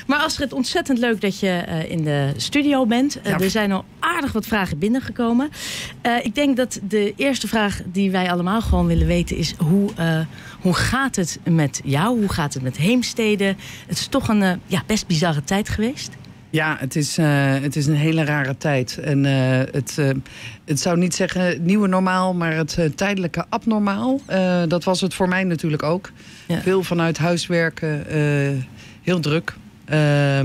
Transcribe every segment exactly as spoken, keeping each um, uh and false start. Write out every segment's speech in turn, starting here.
Maar Astrid, ontzettend leuk dat je uh, in de studio bent. Uh, ja. Er zijn al aardig wat vragen binnengekomen. Uh, ik denk dat de eerste vraag die wij allemaal gewoon willen weten is... hoe, uh, hoe gaat het met jou? Hoe gaat het met Heemstede? Het is toch een uh, ja, best bizarre tijd geweest. Ja, het is, uh, het is een hele rare tijd. En uh, het, uh, het zou niet zeggen nieuwe normaal, maar het uh, tijdelijke abnormaal. Uh, dat was het voor mij natuurlijk ook. Ja. Veel vanuit huis werken, uh, heel druk. Uh,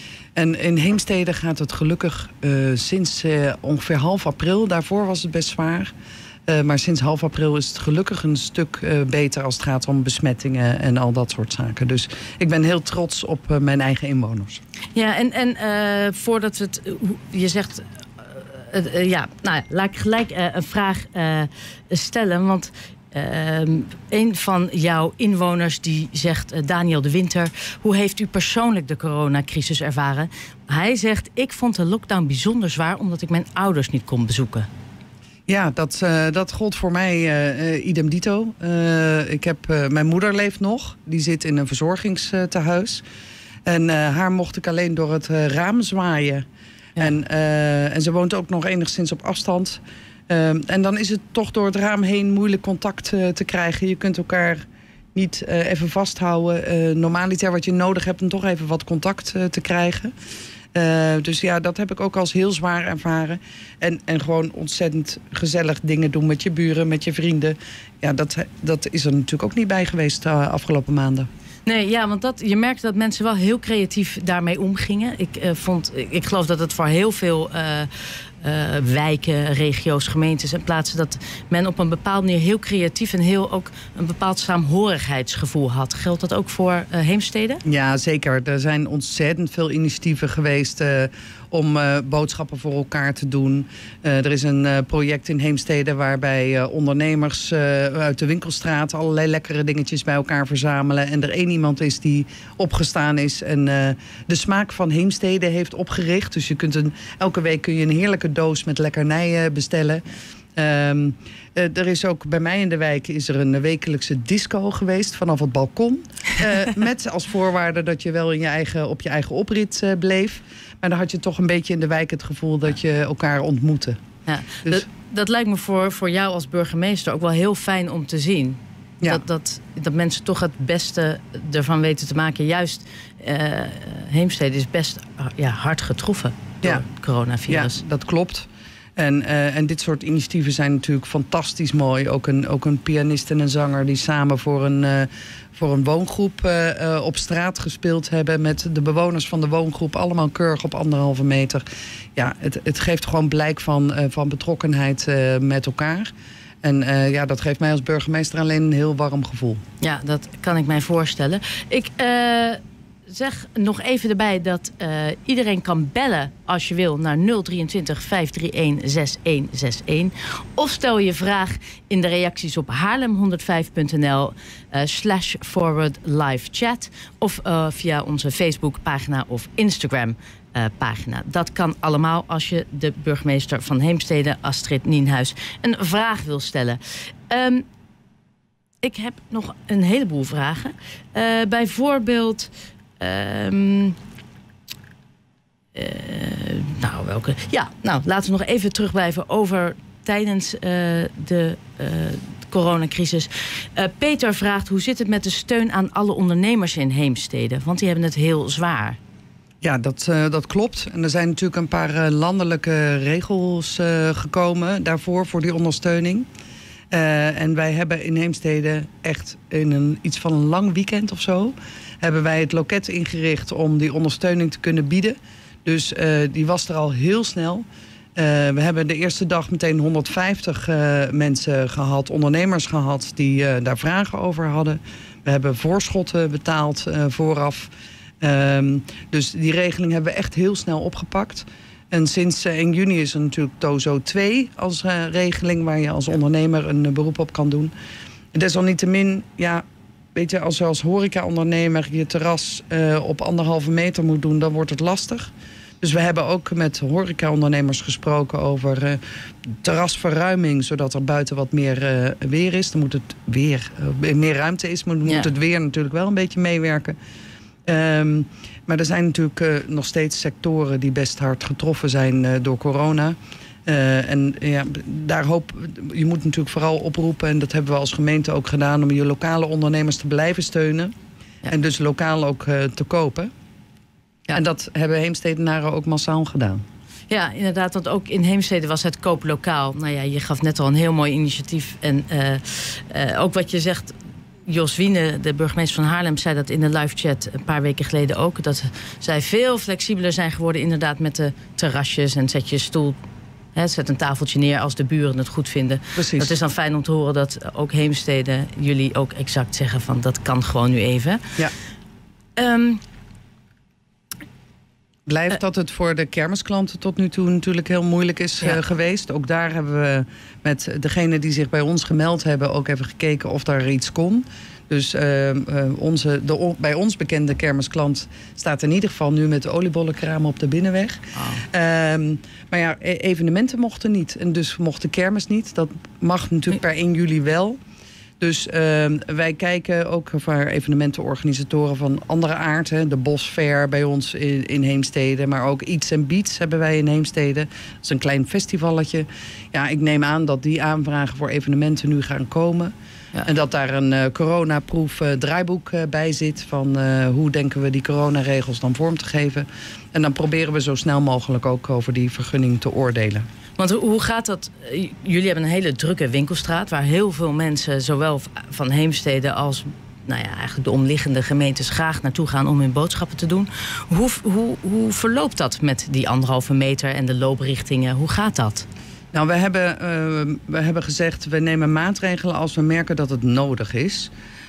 en in Heemstede gaat het gelukkig uh, sinds uh, ongeveer half april. Daarvoor was het best zwaar. Uh, maar sinds half april is het gelukkig een stuk uh, beter als het gaat om besmettingen en al dat soort zaken. Dus ik ben heel trots op uh, mijn eigen inwoners. Ja, en, en uh, voordat we het... Uh, je zegt... Uh, uh, ja, nou, laat ik gelijk uh, een vraag uh, stellen. Want uh, een van jouw inwoners die zegt... Uh, Daniel de Winter, hoe heeft u persoonlijk de coronacrisis ervaren? Hij zegt, ik vond de lockdown bijzonder zwaar... omdat ik mijn ouders niet kon bezoeken. Ja, dat, uh, dat gold voor mij uh, uh, idem dito. Uh, ik heb, uh, mijn moeder leeft nog. Die zit in een verzorgingstehuis. En uh, haar mocht ik alleen door het uh, raam zwaaien. Ja. En, uh, en ze woont ook nog enigszins op afstand. Uh, en dan is het toch door het raam heen moeilijk contact uh, te krijgen. Je kunt elkaar niet uh, even vasthouden. Uh, normaliter wat je nodig hebt om toch even wat contact uh, te krijgen. Uh, dus ja, dat heb ik ook als heel zwaar ervaren. En, en gewoon ontzettend gezellig dingen doen met je buren, met je vrienden. Ja, dat, dat is er natuurlijk ook niet bij geweest de uh, afgelopen maanden. Nee, ja, want dat, je merkte dat mensen wel heel creatief daarmee omgingen. Ik, uh, vond, ik, ik geloof dat het voor heel veel uh, uh, wijken, regio's, gemeentes en plaatsen... dat men op een bepaalde manier heel creatief en heel ook een bepaald saamhorigheidsgevoel had. Geldt dat ook voor uh, Heemstede? Ja, zeker. Er zijn ontzettend veel initiatieven geweest... Uh, om uh, boodschappen voor elkaar te doen. Uh, er is een uh, project in Heemstede waarbij uh, ondernemers uh, uit de winkelstraat allerlei lekkere dingetjes bij elkaar verzamelen. En er één iemand is die opgestaan is en uh, de smaak van Heemstede heeft opgericht. Dus je kunt een, elke week kun je een heerlijke doos met lekkernijen bestellen. Um, uh, er is ook bij mij in de wijk is er een wekelijkse disco geweest vanaf het balkon. Uh, met als voorwaarde dat je wel in je eigen, op je eigen oprit uh, bleef. Maar dan had je toch een beetje in de wijk het gevoel dat je elkaar ontmoette. Ja, dus dat, dat lijkt me voor, voor jou als burgemeester ook wel heel fijn om te zien. Ja. Dat, dat, dat mensen toch het beste ervan weten te maken. Juist uh, Heemstede is best uh, ja, hard getroffen door ja. het coronavirus. Ja, dat klopt. En, uh, en dit soort initiatieven zijn natuurlijk fantastisch mooi. Ook een, ook een pianist en een zanger die samen voor een, uh, voor een woongroep uh, uh, op straat gespeeld hebben. Met de bewoners van de woongroep. Allemaal keurig op anderhalve meter. Ja, het, het geeft gewoon blijk van, uh, van betrokkenheid uh, met elkaar. En uh, ja, dat geeft mij als burgemeester alleen een heel warm gevoel. Ja, dat kan ik mij voorstellen. Ik... Uh... Zeg nog even erbij dat uh, iedereen kan bellen als je wil naar nul drieëntwintig vijf drie een zes een zes een. Of stel je vraag in de reacties op haarlem honderdvijf punt n l uh, slash forward live chat. Of uh, via onze Facebookpagina of Instagram uh, pagina. Dat kan allemaal als je de burgemeester van Heemstede, Astrid Nienhuis, een vraag wil stellen. Um, ik heb nog een heleboel vragen. Uh, bijvoorbeeld... Um, uh, nou, welke? Ja, nou, laten we nog even terugblijven over tijdens uh, de uh, coronacrisis. Uh, Peter vraagt, hoe zit het met de steun aan alle ondernemers in Heemstede? Want die hebben het heel zwaar. Ja, dat, uh, dat klopt. En er zijn natuurlijk een paar uh, landelijke regels uh, gekomen daarvoor, voor die ondersteuning. Uh, en wij hebben in Heemstede echt in een, iets van een lang weekend of zo... hebben wij het loket ingericht om die ondersteuning te kunnen bieden. Dus uh, die was er al heel snel. Uh, we hebben de eerste dag meteen honderdvijftig uh, mensen gehad, ondernemers gehad... die uh, daar vragen over hadden. We hebben voorschotten betaald uh, vooraf. Um, dus die regeling hebben we echt heel snel opgepakt. En sinds uh, één juni is er natuurlijk Tozo twee als uh, regeling... waar je als ondernemer een uh, beroep op kan doen. Desalniettemin, ja... Weet je, als je als horeca-ondernemer je terras uh, op anderhalve meter moet doen... dan wordt het lastig. Dus we hebben ook met horeca-ondernemers gesproken over uh, terrasverruiming... zodat er buiten wat meer uh, weer is. Dan moet het weer uh, meer ruimte is, maar dan ja. moet het weer natuurlijk wel een beetje meewerken. Um, Maar er zijn natuurlijk uh, nog steeds sectoren die best hard getroffen zijn uh, door corona. Uh, en ja, daar hoop, je moet natuurlijk vooral oproepen, en dat hebben we als gemeente ook gedaan, om je lokale ondernemers te blijven steunen. Ja. En dus lokaal ook uh, te kopen. Ja. En dat hebben Heemstedenaren ook massaal gedaan. Ja, inderdaad, want ook in Heemstede was het koop lokaal. Nou ja, je gaf net al een heel mooi initiatief. En uh, uh, ook wat je zegt, Jos Wiene, de burgemeester van Haarlem, zei dat in de live chat een paar weken geleden ook. Dat zij veel flexibeler zijn geworden inderdaad met de terrasjes en zet je stoel. He, zet een tafeltje neer als de buren het goed vinden. Precies. Dat is dan fijn om te horen dat ook Heemstede jullie ook exact zeggen van dat kan gewoon nu even. Ja. Um, Blijft dat het voor de kermisklanten tot nu toe natuurlijk heel moeilijk is ja. uh, geweest. Ook daar hebben we met degene die zich bij ons gemeld hebben ook even gekeken of daar iets kon. Dus uh, uh, onze, de bij ons bekende kermisklant staat in ieder geval nu met de oliebollenkraam op de binnenweg. Oh. Um, maar ja, evenementen mochten niet. En dus mocht de kermis niet. Dat mag natuurlijk per één juli wel. Dus uh, wij kijken ook voor evenementenorganisatoren van andere aard. Hè. De Bosfair bij ons in, in Heemstede. Maar ook Eats and Beats hebben wij in Heemstede. Dat is een klein festivalletje. Ja, ik neem aan dat die aanvragen voor evenementen nu gaan komen. Ja. En dat daar een uh, coronaproof uh, draaiboek uh, bij zit. Van uh, hoe denken we die coronaregels dan vorm te geven. En dan proberen we zo snel mogelijk ook over die vergunning te oordelen. Want hoe gaat dat? Jullie hebben een hele drukke winkelstraat waar heel veel mensen, zowel van Heemstede als nou ja, eigenlijk de omliggende gemeentes, graag naartoe gaan om hun boodschappen te doen. Hoe, hoe, hoe verloopt dat met die anderhalve meter en de looprichtingen? Hoe gaat dat? Nou, we hebben, uh, we hebben gezegd, we nemen maatregelen als we merken dat het nodig is.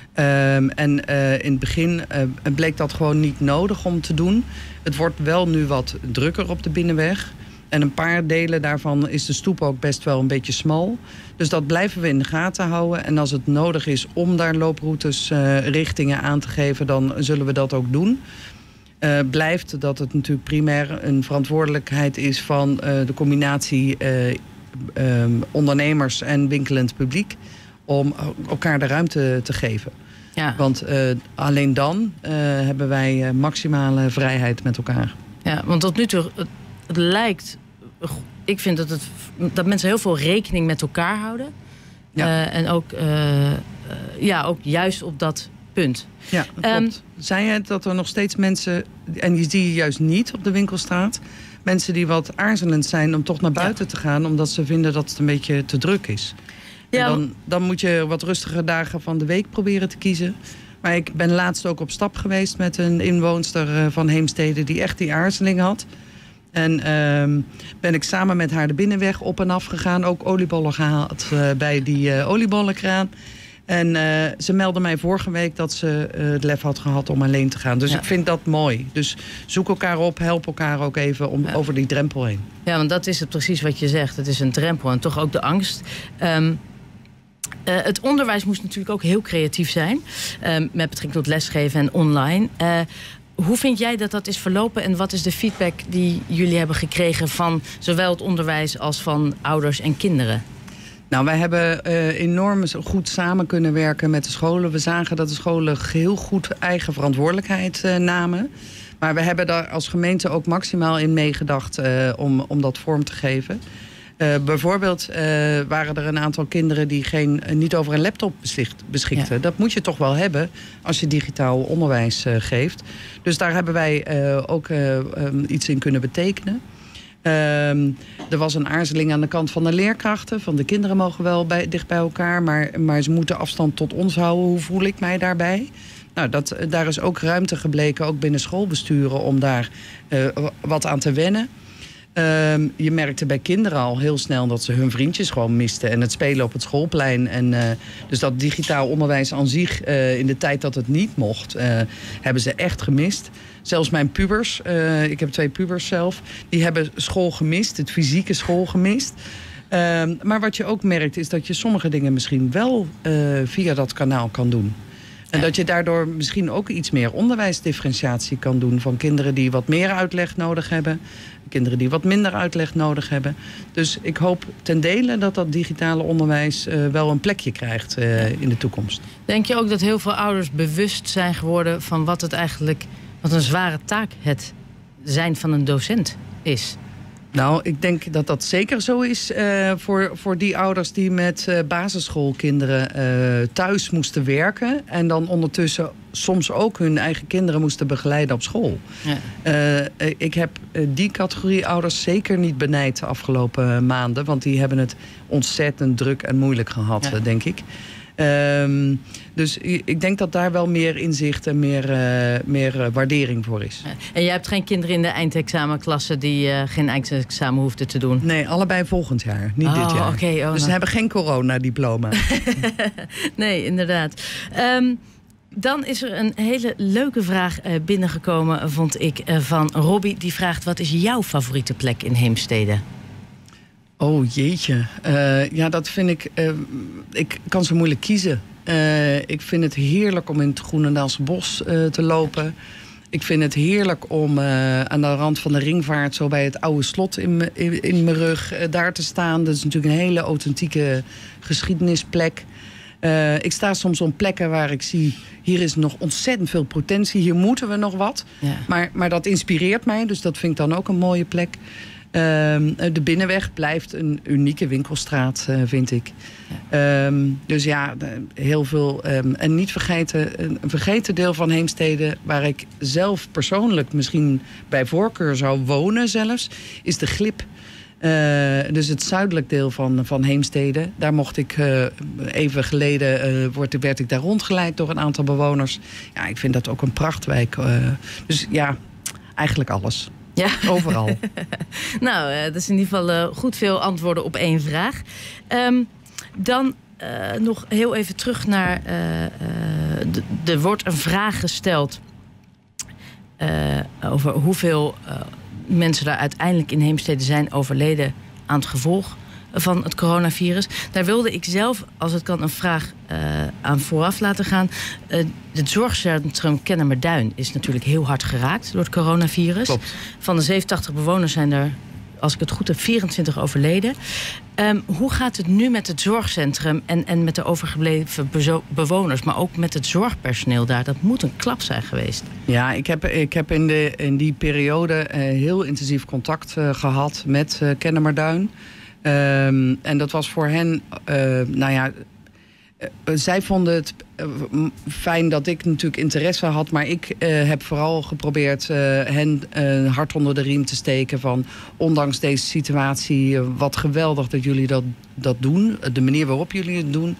Um, en uh, in het begin uh, bleek dat gewoon niet nodig om te doen. Het wordt wel nu wat drukker op de binnenweg. En een paar delen daarvan is de stoep ook best wel een beetje smal. Dus dat blijven we in de gaten houden. En als het nodig is om daar looproutes, uh, richtingen aan te geven, dan zullen we dat ook doen. Uh, blijft dat het natuurlijk primair een verantwoordelijkheid is van uh, de combinatie uh, um, ondernemers en winkelend publiek om elkaar de ruimte te geven. Ja. Want uh, alleen dan uh, hebben wij uh, maximale vrijheid met elkaar. Ja, want tot nu toe, het, het lijkt, ik vind dat, het, dat mensen heel veel rekening met elkaar houden. Ja. Uh, en ook, uh, uh, ja, ook juist op dat punt. Ja, dat klopt. Um, Zei je dat er nog steeds mensen, en die zie je juist niet op de winkelstraat, mensen die wat aarzelend zijn om toch naar buiten ja. te gaan, omdat ze vinden dat het een beetje te druk is. Ja. En dan, dan moet je wat rustige dagen van de week proberen te kiezen. Maar ik ben laatst ook op stap geweest met een inwoonster van Heemstede die echt die aarzeling had. En uh, ben ik samen met haar de binnenweg op en af gegaan. Ook oliebollen gehaald uh, bij die uh, oliebollenkraan. En uh, ze meldde mij vorige week dat ze uh, het lef had gehad om alleen te gaan. Dus ja. ik vind dat mooi. Dus zoek elkaar op, help elkaar ook even om, ja. over die drempel heen. Ja, want dat is het precies wat je zegt. Het is een drempel en toch ook de angst. Um, uh, het onderwijs moest natuurlijk ook heel creatief zijn. Um, met betrekking tot lesgeven en online. Uh, Hoe vind jij dat dat is verlopen en wat is de feedback die jullie hebben gekregen van zowel het onderwijs als van ouders en kinderen? Nou, wij hebben uh, enorm goed samen kunnen werken met de scholen. We zagen dat de scholen heel goed eigen verantwoordelijkheid uh, namen. Maar we hebben daar als gemeente ook maximaal in meegedacht uh, om, om dat vorm te geven. Uh, bijvoorbeeld uh, waren er een aantal kinderen die geen, uh, niet over een laptop beschikten. Ja. Dat moet je toch wel hebben als je digitaal onderwijs uh, geeft. Dus daar hebben wij uh, ook uh, um, iets in kunnen betekenen. Uh, er was een aarzeling aan de kant van de leerkrachten. Van de kinderen mogen wel bij, dicht bij elkaar, maar, maar ze moeten afstand tot ons houden. Hoe voel ik mij daarbij? Nou, dat, daar is ook ruimte gebleken, ook binnen schoolbesturen, om daar uh, wat aan te wennen. Uh, je merkte bij kinderen al heel snel dat ze hun vriendjes gewoon misten. En het spelen op het schoolplein. En, uh, dus dat digitaal onderwijs aan zich, uh, in de tijd dat het niet mocht, uh, hebben ze echt gemist. Zelfs mijn pubers, uh, ik heb twee pubers zelf, die hebben school gemist, het fysieke school gemist. Uh, maar wat je ook merkt is dat je sommige dingen misschien wel uh, via dat kanaal kan doen. En dat je daardoor misschien ook iets meer onderwijsdifferentiatie kan doen van kinderen die wat meer uitleg nodig hebben. Kinderen die wat minder uitleg nodig hebben. Dus ik hoop ten dele dat dat digitale onderwijs uh, wel een plekje krijgt uh, in de toekomst. Denk je ook dat heel veel ouders bewust zijn geworden van wat het eigenlijk Wat een zware taak het zijn van een docent is. Nou, ik denk dat dat zeker zo is uh, voor, voor die ouders die met uh, basisschoolkinderen uh, thuis moesten werken. En dan ondertussen soms ook hun eigen kinderen moesten begeleiden op school. Ja. Uh, ik heb die categorie ouders zeker niet benijd de afgelopen maanden. Want die hebben het ontzettend druk en moeilijk gehad, ja. denk ik. Um, dus ik denk dat daar wel meer inzicht en meer, uh, meer uh, waardering voor is. Ja. En jij hebt geen kinderen in de eindexamenklasse die uh, geen eindexamen hoefden te doen? Nee, allebei volgend jaar, niet oh, dit jaar. Okay, oh, dus ze hebben geen coronadiploma. Nee, inderdaad. Um, Dan is er een hele leuke vraag uh, binnengekomen, vond ik, uh, van Robbie. Die vraagt, wat is jouw favoriete plek in Heemstede? Oh jeetje. Uh, ja, dat vind ik... Uh, ik kan zo moeilijk kiezen. Uh, ik vind het heerlijk om in het Groenendaalse bos uh, te lopen. Ik vind het heerlijk om uh, aan de rand van de ringvaart... zo bij het oude slot in, in, in mijn rug uh, daar te staan. Dat is natuurlijk een hele authentieke geschiedenisplek. Uh, ik sta soms op plekken waar ik zie... hier is nog ontzettend veel potentie, hier moeten we nog wat. Ja. Maar, maar dat inspireert mij, dus dat vind ik dan ook een mooie plek. Uh, de Binnenweg blijft een unieke winkelstraat, uh, vind ik. Ja. Um, dus ja, heel veel. Um, en niet vergeten, een vergeten deel van Heemstede... waar ik zelf persoonlijk misschien bij voorkeur zou wonen zelfs... is de Glip. Uh, dus het zuidelijk deel van, van Heemstede. Daar mocht ik uh, even geleden, uh, word, werd ik daar rondgeleid door een aantal bewoners. Ja, ik vind dat ook een prachtwijk. Uh, dus ja, eigenlijk alles. Ja. Overal. Nou, uh, dat is in ieder geval uh, goed veel antwoorden op één vraag. Um, dan uh, nog heel even terug naar... Uh, uh, er wordt een vraag gesteld... Uh, over hoeveel... Uh, mensen daar uiteindelijk in Heemstede zijn overleden aan het gevolg van het coronavirus. Daar wilde ik zelf, als het kan, een vraag uh, aan vooraf laten gaan. Uh, het zorgcentrum Kennemerduin is natuurlijk heel hard geraakt door het coronavirus. Klopt. Van de zevenentachtig bewoners zijn er, als ik het goed heb, vierentwintig overleden. Um, hoe gaat het nu met het zorgcentrum en, en met de overgebleven bezo- bewoners... maar ook met het zorgpersoneel daar? Dat moet een klap zijn geweest. Ja, ik heb, ik heb in, de, in die periode uh, heel intensief contact uh, gehad met uh, Kennemerduin. Um, en dat was voor hen, uh, nou ja... Uh, zij vonden het uh, fijn dat ik natuurlijk interesse had... maar ik uh, heb vooral geprobeerd uh, hen uh, hard onder de riem te steken... van ondanks deze situatie, uh, wat geweldig dat jullie dat, dat doen. De manier waarop jullie het doen.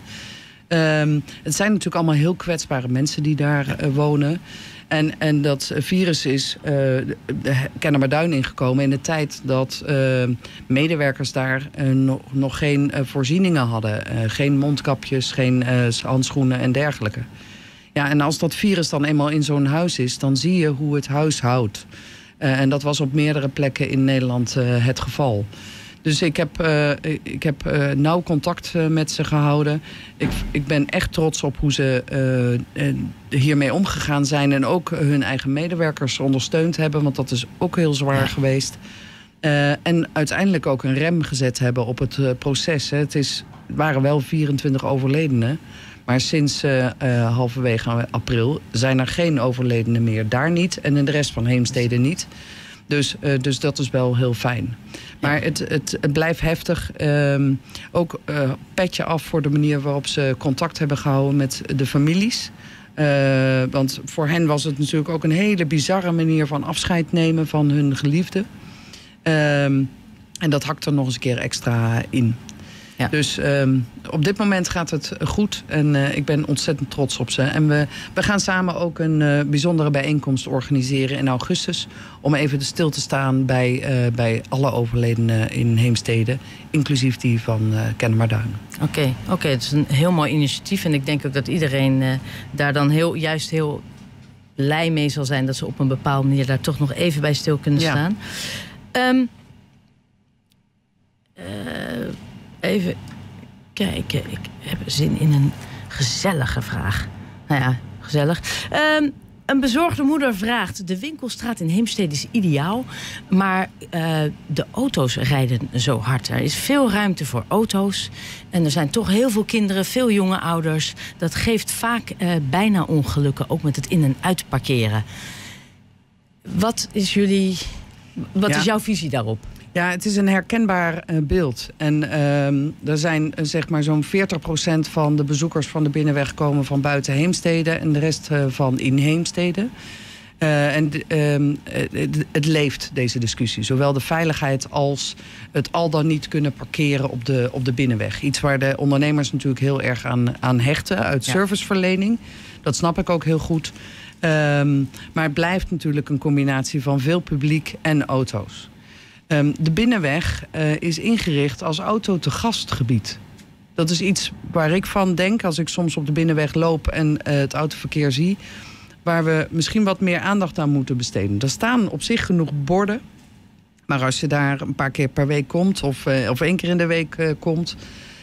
Um, het zijn natuurlijk allemaal heel kwetsbare mensen die daar uh, wonen... En, en dat virus is uh, de Kennemerduin ingekomen in de tijd dat uh, medewerkers daar uh, nog, nog geen uh, voorzieningen hadden. Uh, geen mondkapjes, geen uh, handschoenen en dergelijke. Ja, en als dat virus dan eenmaal in zo'n huis is, dan zie je hoe het huis houdt. Uh, en dat was op meerdere plekken in Nederland uh, het geval. Dus ik heb, uh, ik heb uh, nauw contact uh, met ze gehouden. Ik, ik ben echt trots op hoe ze uh, uh, hiermee omgegaan zijn... en ook hun eigen medewerkers ondersteund hebben... want dat is ook heel zwaar ja. geweest. Uh, en uiteindelijk ook een rem gezet hebben op het uh, proces. Hè. Het, is, het waren wel vierentwintig overledenen... maar sinds uh, uh, halverwege april zijn er geen overledenen meer. Daar niet en in de rest van Heemstede niet... Dus, uh, dus dat is wel heel fijn. Maar het, het, het blijft heftig. Um, ook uh, petje af voor de manier waarop ze contact hebben gehouden met de families. Uh, want voor hen was het natuurlijk ook een hele bizarre manier van afscheid nemen van hun geliefde. Um, en dat hakt er nog eens een keer extra in. Ja. Dus um, op dit moment gaat het goed en uh, ik ben ontzettend trots op ze. En we, we gaan samen ook een uh, bijzondere bijeenkomst organiseren in augustus... om even stil te staan bij, uh, bij alle overledenen in Heemstede... inclusief die van uh, Kennemerduin. Oké, okay, okay, het is een heel mooi initiatief... en ik denk ook dat iedereen uh, daar dan heel, juist heel blij mee zal zijn... dat ze op een bepaalde manier daar toch nog even bij stil kunnen staan. Ja. Um, uh, Even kijken, ik heb zin in een gezellige vraag. Nou ja, gezellig. Um, een bezorgde moeder vraagt... de winkelstraat in Heemstede is ideaal... maar uh, de auto's rijden zo hard. Er is veel ruimte voor auto's. En er zijn toch heel veel kinderen, veel jonge ouders. Dat geeft vaak uh, bijna ongelukken, ook met het in- en uitparkeren. Wat is jullie, wat ja. is jouw visie daarop? Ja, het is een herkenbaar uh, beeld. En uh, er zijn uh, zeg maar zo'n veertig procent van de bezoekers van de Binnenweg komen van buiten Heemstede en de rest uh, van in Heemstede. Uh, en uh, het, het leeft, deze discussie. Zowel de veiligheid als het al dan niet kunnen parkeren op de, op de Binnenweg. Iets waar de ondernemers natuurlijk heel erg aan, aan hechten uit ja. serviceverlening. Dat snap ik ook heel goed. Um, maar het blijft natuurlijk een combinatie van veel publiek en auto's. Um, de Binnenweg uh, is ingericht als auto-te-gastgebied. Dat is iets waar ik van denk als ik soms op de Binnenweg loop en uh, het autoverkeer zie, waar we misschien wat meer aandacht aan moeten besteden. Er staan op zich genoeg borden. Maar als je daar een paar keer per week komt, of, uh, of één keer in de week uh, komt,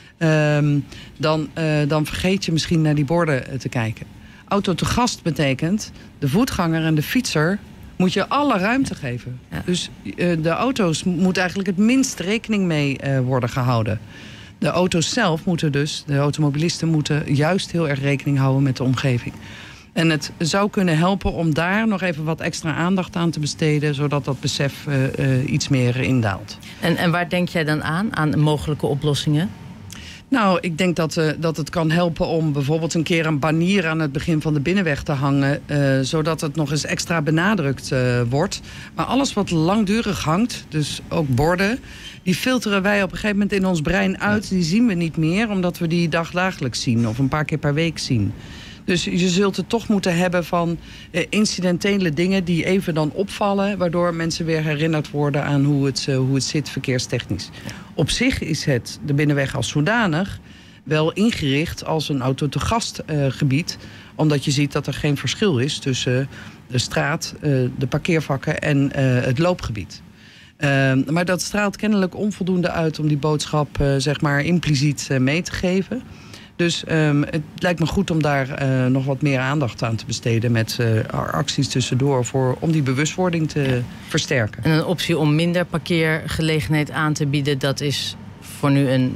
um, dan, uh, dan vergeet je misschien naar die borden te kijken. Auto te gast betekent, de voetganger en de fietser moet je alle ruimte geven. Ja. Dus uh, de auto's moet eigenlijk het minst rekening mee uh, worden gehouden. De auto's zelf moeten dus, de automobilisten moeten juist heel erg rekening houden met de omgeving. En het zou kunnen helpen om daar nog even wat extra aandacht aan te besteden, zodat dat besef uh, uh, iets meer indaalt. En, en waar denk jij dan aan, aan mogelijke oplossingen? Nou, ik denk dat, uh, dat het kan helpen om bijvoorbeeld een keer een banier aan het begin van de Binnenweg te hangen, uh, zodat het nog eens extra benadrukt uh, wordt. Maar alles wat langdurig hangt, dus ook borden, die filteren wij op een gegeven moment in ons brein uit. Die zien we niet meer, omdat we die dagdagelijks zien of een paar keer per week zien. Dus je zult het toch moeten hebben van uh, incidentele dingen die even dan opvallen, waardoor mensen weer herinnerd worden aan hoe het, uh, hoe het zit verkeerstechnisch. Op zich is het, de Binnenweg als zodanig, wel ingericht als een auto-te-gastgebied. Uh, omdat je ziet dat er geen verschil is tussen de straat, uh, de parkeervakken en uh, het loopgebied. Uh, maar dat straalt kennelijk onvoldoende uit om die boodschap uh, zeg maar impliciet uh, mee te geven. Dus um, het lijkt me goed om daar uh, nog wat meer aandacht aan te besteden met uh, acties tussendoor voor, om die bewustwording te ja. versterken. En een optie om minder parkeergelegenheid aan te bieden, dat is voor nu een,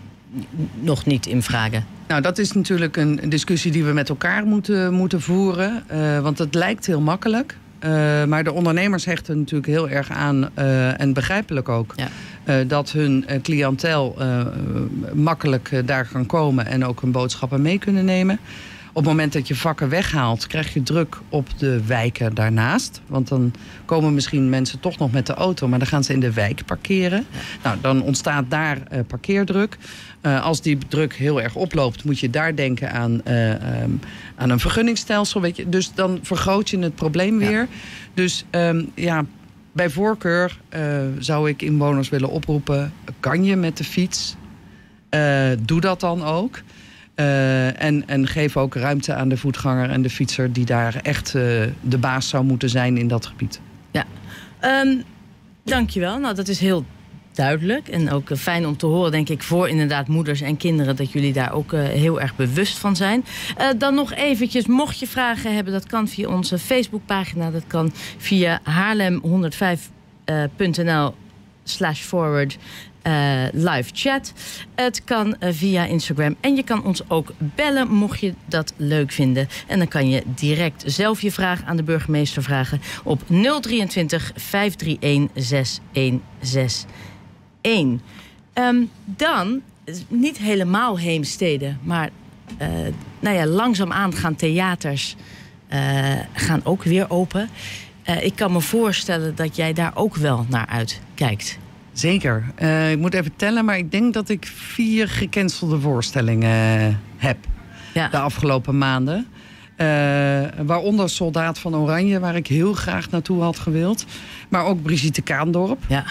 nog niet in vragen. Nou, dat is natuurlijk een discussie die we met elkaar moeten, moeten voeren. Uh, want het lijkt heel makkelijk. Uh, maar de ondernemers hechten natuurlijk heel erg aan, uh, en begrijpelijk ook, ja. uh, dat hun uh, cliëntel uh, makkelijk uh, daar kan komen en ook hun boodschappen mee kunnen nemen. Op het moment dat je vakken weghaalt, krijg je druk op de wijken daarnaast. Want dan komen misschien mensen toch nog met de auto, maar dan gaan ze in de wijk parkeren. Ja. Nou, dan ontstaat daar uh, parkeerdruk. Uh, als die druk heel erg oploopt, moet je daar denken aan, uh, um, aan een vergunningsstelsel. Weet je. Dus dan vergroot je het probleem weer. Ja. Dus um, ja, bij voorkeur uh, zou ik inwoners willen oproepen, kan je met de fiets? Uh, doe dat dan ook. Uh, en, en geef ook ruimte aan de voetganger en de fietser die daar echt uh, de baas zou moeten zijn in dat gebied. Ja, um, dankjewel. Nou, dat is heel duidelijk en ook uh, fijn om te horen, denk ik, voor inderdaad moeders en kinderen, dat jullie daar ook uh, heel erg bewust van zijn. Uh, dan nog eventjes, mocht je vragen hebben, dat kan via onze Facebookpagina, dat kan via haarlem honderdvijf punt n l slash forward Uh, live chat. Het kan uh, via Instagram. En je kan ons ook bellen, mocht je dat leuk vinden. En dan kan je direct zelf je vraag aan de burgemeester vragen op nul drieëntwintig vijf drie een zes een zes een. Um, dan, niet helemaal Heemstede, maar uh, nou ja, langzaamaan gaan theaters uh, gaan ook weer open. Uh, ik kan me voorstellen dat jij daar ook wel naar uitkijkt. Zeker. Uh, ik moet even tellen, maar ik denk dat ik vier gecancelde voorstellingen heb ja. de afgelopen maanden. Uh, waaronder Soldaat van Oranje, waar ik heel graag naartoe had gewild. Maar ook Brigitte Kaandorp. Ja.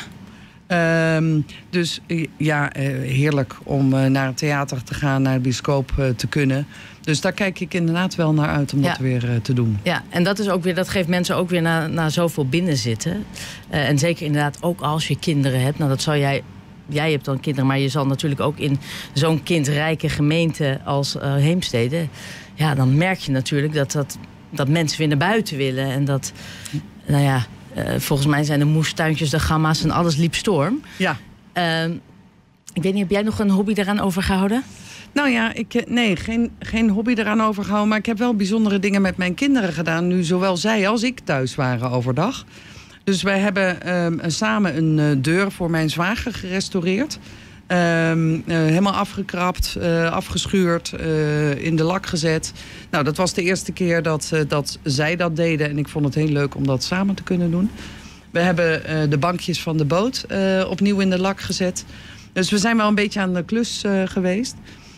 Uh, dus ja, uh, heerlijk om uh, naar het theater te gaan, naar de bioscoop uh, te kunnen. Dus daar kijk ik inderdaad wel naar uit om ja. dat weer uh, te doen. Ja, en dat is ook weer, dat geeft mensen ook weer na, na zoveel binnenzitten. Uh, en zeker inderdaad ook als je kinderen hebt. Nou, dat zal jij. Jij hebt dan kinderen, maar je zal natuurlijk ook in zo'n kindrijke gemeente als uh, Heemstede. Ja, dan merk je natuurlijk dat, dat, dat mensen weer naar buiten willen. En dat, nou ja, uh, volgens mij zijn de moestuintjes, de gamma's en alles liep storm. Ja. Uh, ik weet niet, heb jij nog een hobby daaraan overgehouden? Nou ja, ik, nee, geen, geen hobby eraan overgehouden. Maar ik heb wel bijzondere dingen met mijn kinderen gedaan. Nu zowel zij als ik thuis waren overdag. Dus wij hebben um, samen een uh, deur voor mijn zwager gerestaureerd. Um, uh, helemaal afgekrapt, uh, afgeschuurd, uh, in de lak gezet. Nou, dat was de eerste keer dat, uh, dat zij dat deden. En ik vond het heel leuk om dat samen te kunnen doen. We hebben uh, de bankjes van de boot uh, opnieuw in de lak gezet. Dus we zijn wel een beetje aan de klus uh, geweest.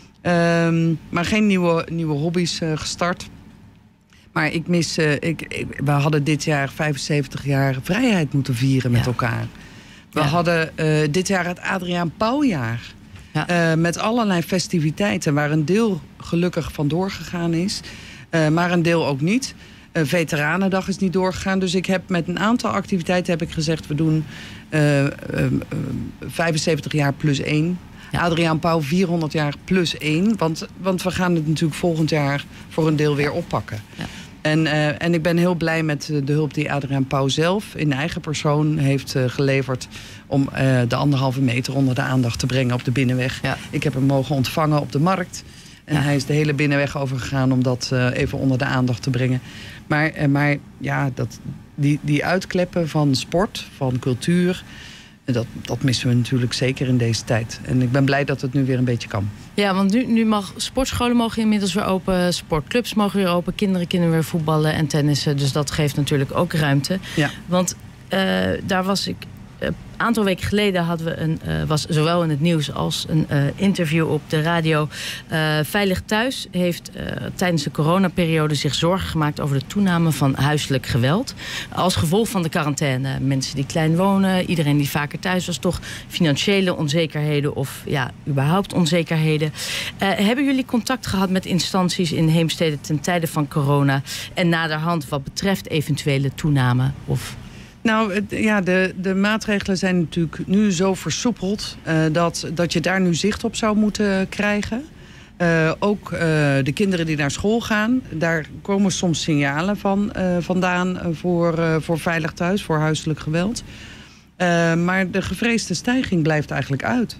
Um, maar geen nieuwe, nieuwe hobby's uh, gestart. Maar ik mis... Uh, ik, ik, we hadden dit jaar vijfenzeventig jaar vrijheid moeten vieren met ja. elkaar. We ja. hadden uh, dit jaar het Adriaan Pauwjaar. Ja. Uh, met allerlei festiviteiten waar een deel gelukkig van doorgegaan is. Uh, maar een deel ook niet. Uh, Veteranendag is niet doorgegaan. Dus ik heb met een aantal activiteiten heb ik gezegd... we doen uh, uh, uh, vijfenzeventig jaar plus één. Ja. Adriaan Pauw vierhonderd jaar plus één. Want, want we gaan het natuurlijk volgend jaar voor een deel weer oppakken. Ja. En, uh, en ik ben heel blij met de hulp die Adriaan Pauw zelf in eigen persoon heeft uh, geleverd... om uh, de anderhalve meter onder de aandacht te brengen op de binnenweg. Ja. Ik heb hem mogen ontvangen op de markt. En ja. hij is de hele binnenweg overgegaan om dat uh, even onder de aandacht te brengen. Maar, uh, maar ja, dat, die, die uitkleppen van sport, van cultuur... Dat, dat missen we natuurlijk zeker in deze tijd. En ik ben blij dat het nu weer een beetje kan. Ja, want nu, nu mag sportscholen mogen inmiddels weer open. Sportclubs mogen weer open. Kinderen kunnen weer voetballen en tennissen. Dus dat geeft natuurlijk ook ruimte. Ja. Want uh, daar was ik... Een aantal weken geleden hadden we een, uh, was zowel in het nieuws als een uh, interview op de radio. Uh, Veilig Thuis heeft uh, tijdens de coronaperiode zich zorgen gemaakt over de toename van huiselijk geweld. Als gevolg van de quarantaine. Mensen die klein wonen, iedereen die vaker thuis was, toch financiële onzekerheden of ja, überhaupt onzekerheden. Uh, hebben jullie contact gehad met instanties in Heemstede ten tijde van corona en naderhand wat betreft eventuele toename of... Nou, het, ja, de, de maatregelen zijn natuurlijk nu zo versoepeld... Uh, dat, dat je daar nu zicht op zou moeten krijgen. Uh, ook uh, de kinderen die naar school gaan... daar komen soms signalen van uh, vandaan voor, uh, voor Veilig Thuis, voor huiselijk geweld. Uh, maar de gevreesde stijging blijft eigenlijk uit.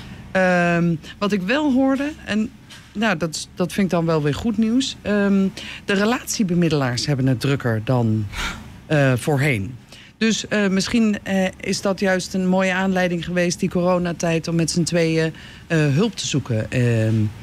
Ja. Uh, wat ik wel hoorde... en nou, dat, dat vind ik dan wel weer goed nieuws... Um, de relatiebemiddelaars hebben het drukker dan uh, voorheen. Dus uh, misschien uh, is dat juist een mooie aanleiding geweest... die coronatijd om met z'n tweeën uh, hulp te zoeken. Uh,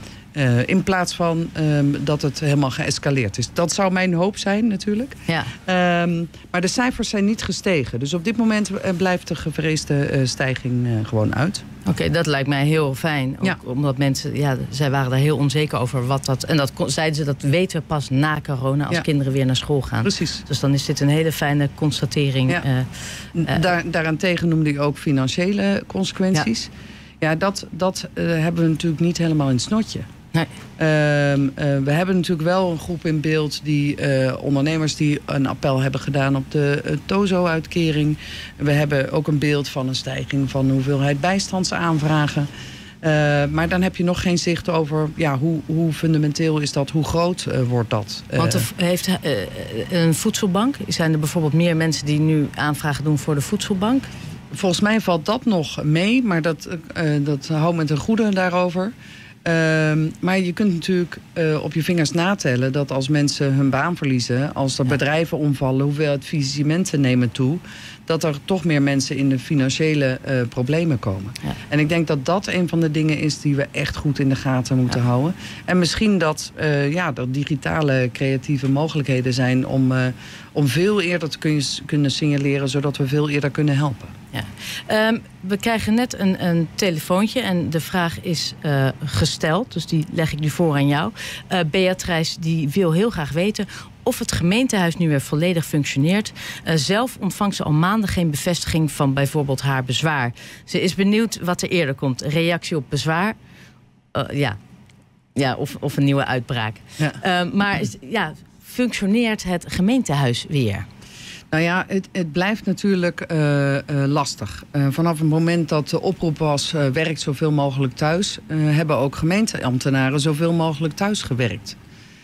uh, in plaats van uh, dat het helemaal geëscaleerd is. Dat zou mijn hoop zijn natuurlijk. Ja. Uh, maar de cijfers zijn niet gestegen. Dus op dit moment uh, blijft de gevreesde uh, stijging uh, gewoon uit. Oké, okay, dat lijkt mij heel fijn. Ook ja. Omdat mensen, ja, zij waren daar heel onzeker over wat dat... En dat zeiden ze, dat weten we pas na corona als ja. kinderen weer naar school gaan. Precies. Dus dan is dit een hele fijne constatering. Ja. Uh, uh, daar, daarentegen noemde ik ook financiële consequenties. Ja, ja dat, dat uh, hebben we natuurlijk niet helemaal in het snotje. Nee. Uh, uh, we hebben natuurlijk wel een groep in beeld die uh, ondernemers die een appel hebben gedaan op de uh, Tozo-uitkering. We hebben ook een beeld van een stijging van de hoeveelheid bijstandsaanvragen. Uh, maar dan heb je nog geen zicht over ja, hoe, hoe fundamenteel is dat, hoe groot uh, wordt dat. Uh, Want er heeft uh, een voedselbank, zijn er bijvoorbeeld meer mensen die nu aanvragen doen voor de voedselbank? Volgens mij valt dat nog mee, maar dat, uh, dat houdt met een goede daarover. Uh, maar je kunt natuurlijk uh, op je vingers natellen dat als mensen hun baan verliezen, als er ja. bedrijven omvallen, hoeveelheid faillissementen nemen toe, dat er toch meer mensen in de financiële uh, problemen komen. Ja. En ik denk dat dat een van de dingen is die we echt goed in de gaten moeten ja. houden. En misschien dat uh, ja, er digitale creatieve mogelijkheden zijn om, uh, om veel eerder te kun kunnen signaleren, zodat we veel eerder kunnen helpen. Ja. Um, we krijgen net een, een telefoontje en de vraag is uh, gesteld. Dus die leg ik nu voor aan jou. Uh, Beatrice die wil heel graag weten of het gemeentehuis nu weer volledig functioneert. Uh, zelf ontvangt ze al maanden geen bevestiging van bijvoorbeeld haar bezwaar. Ze is benieuwd wat er eerder komt. Reactie op bezwaar. Uh, ja. Ja, of, of een nieuwe uitbraak. Ja. Uh, maar ja, functioneert het gemeentehuis weer? Nou ja, het, het blijft natuurlijk uh, uh, lastig. Uh, vanaf het moment dat de oproep was, uh, werkt zoveel mogelijk thuis, Uh, hebben ook gemeenteambtenaren zoveel mogelijk thuis gewerkt.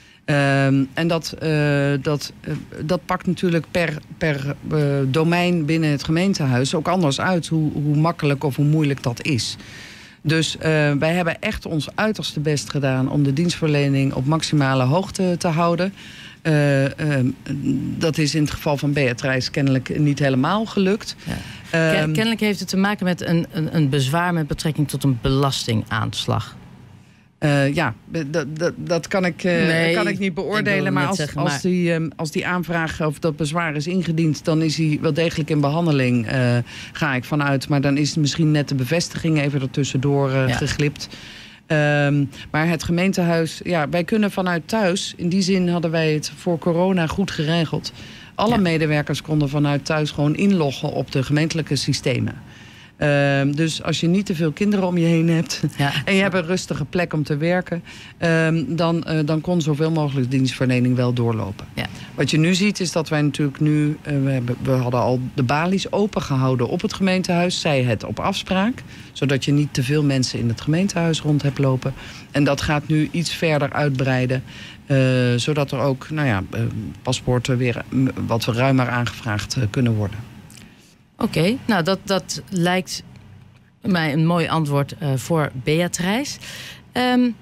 Uh, en dat, uh, dat, uh, dat pakt natuurlijk per, per uh, domein binnen het gemeentehuis ook anders uit hoe, hoe makkelijk of hoe moeilijk dat is. Dus uh, wij hebben echt ons uiterste best gedaan om de dienstverlening op maximale hoogte te houden. Uh, uh, dat is in het geval van Beatrice kennelijk niet helemaal gelukt. Ja. Um, kennelijk heeft het te maken met een, een, een bezwaar met betrekking tot een belastingaanslag. Uh, ja, dat, dat, dat kan, ik, uh, nee, kan ik niet beoordelen. Ik maar, als, zeggen, maar... Als, die, um, als die aanvraag of dat bezwaar is ingediend, dan is hij wel degelijk in behandeling, uh, ga ik vanuit. Maar dan is misschien net de bevestiging even ertussendoor uh, ja. geglipt. Um, maar het gemeentehuis, ja, wij kunnen vanuit thuis, in die zin hadden wij het voor corona goed geregeld. Alle ja. medewerkers konden vanuit thuis gewoon inloggen op de gemeentelijke systemen. Uh, dus als je niet te veel kinderen om je heen hebt ja. en je hebt een rustige plek om te werken, uh, dan, uh, dan kon zoveel mogelijk de dienstverlening wel doorlopen. Ja. Wat je nu ziet is dat wij natuurlijk nu, uh, we, hebben, we hadden al de balies opengehouden op het gemeentehuis, zij het op afspraak, zodat je niet te veel mensen in het gemeentehuis rond hebt lopen. En dat gaat nu iets verder uitbreiden, uh, zodat er ook nou ja, uh, paspoorten weer uh, wat ruimer aangevraagd uh, kunnen worden. Oké, okay, nou dat, dat lijkt mij een mooi antwoord uh, voor Beatrice. Um,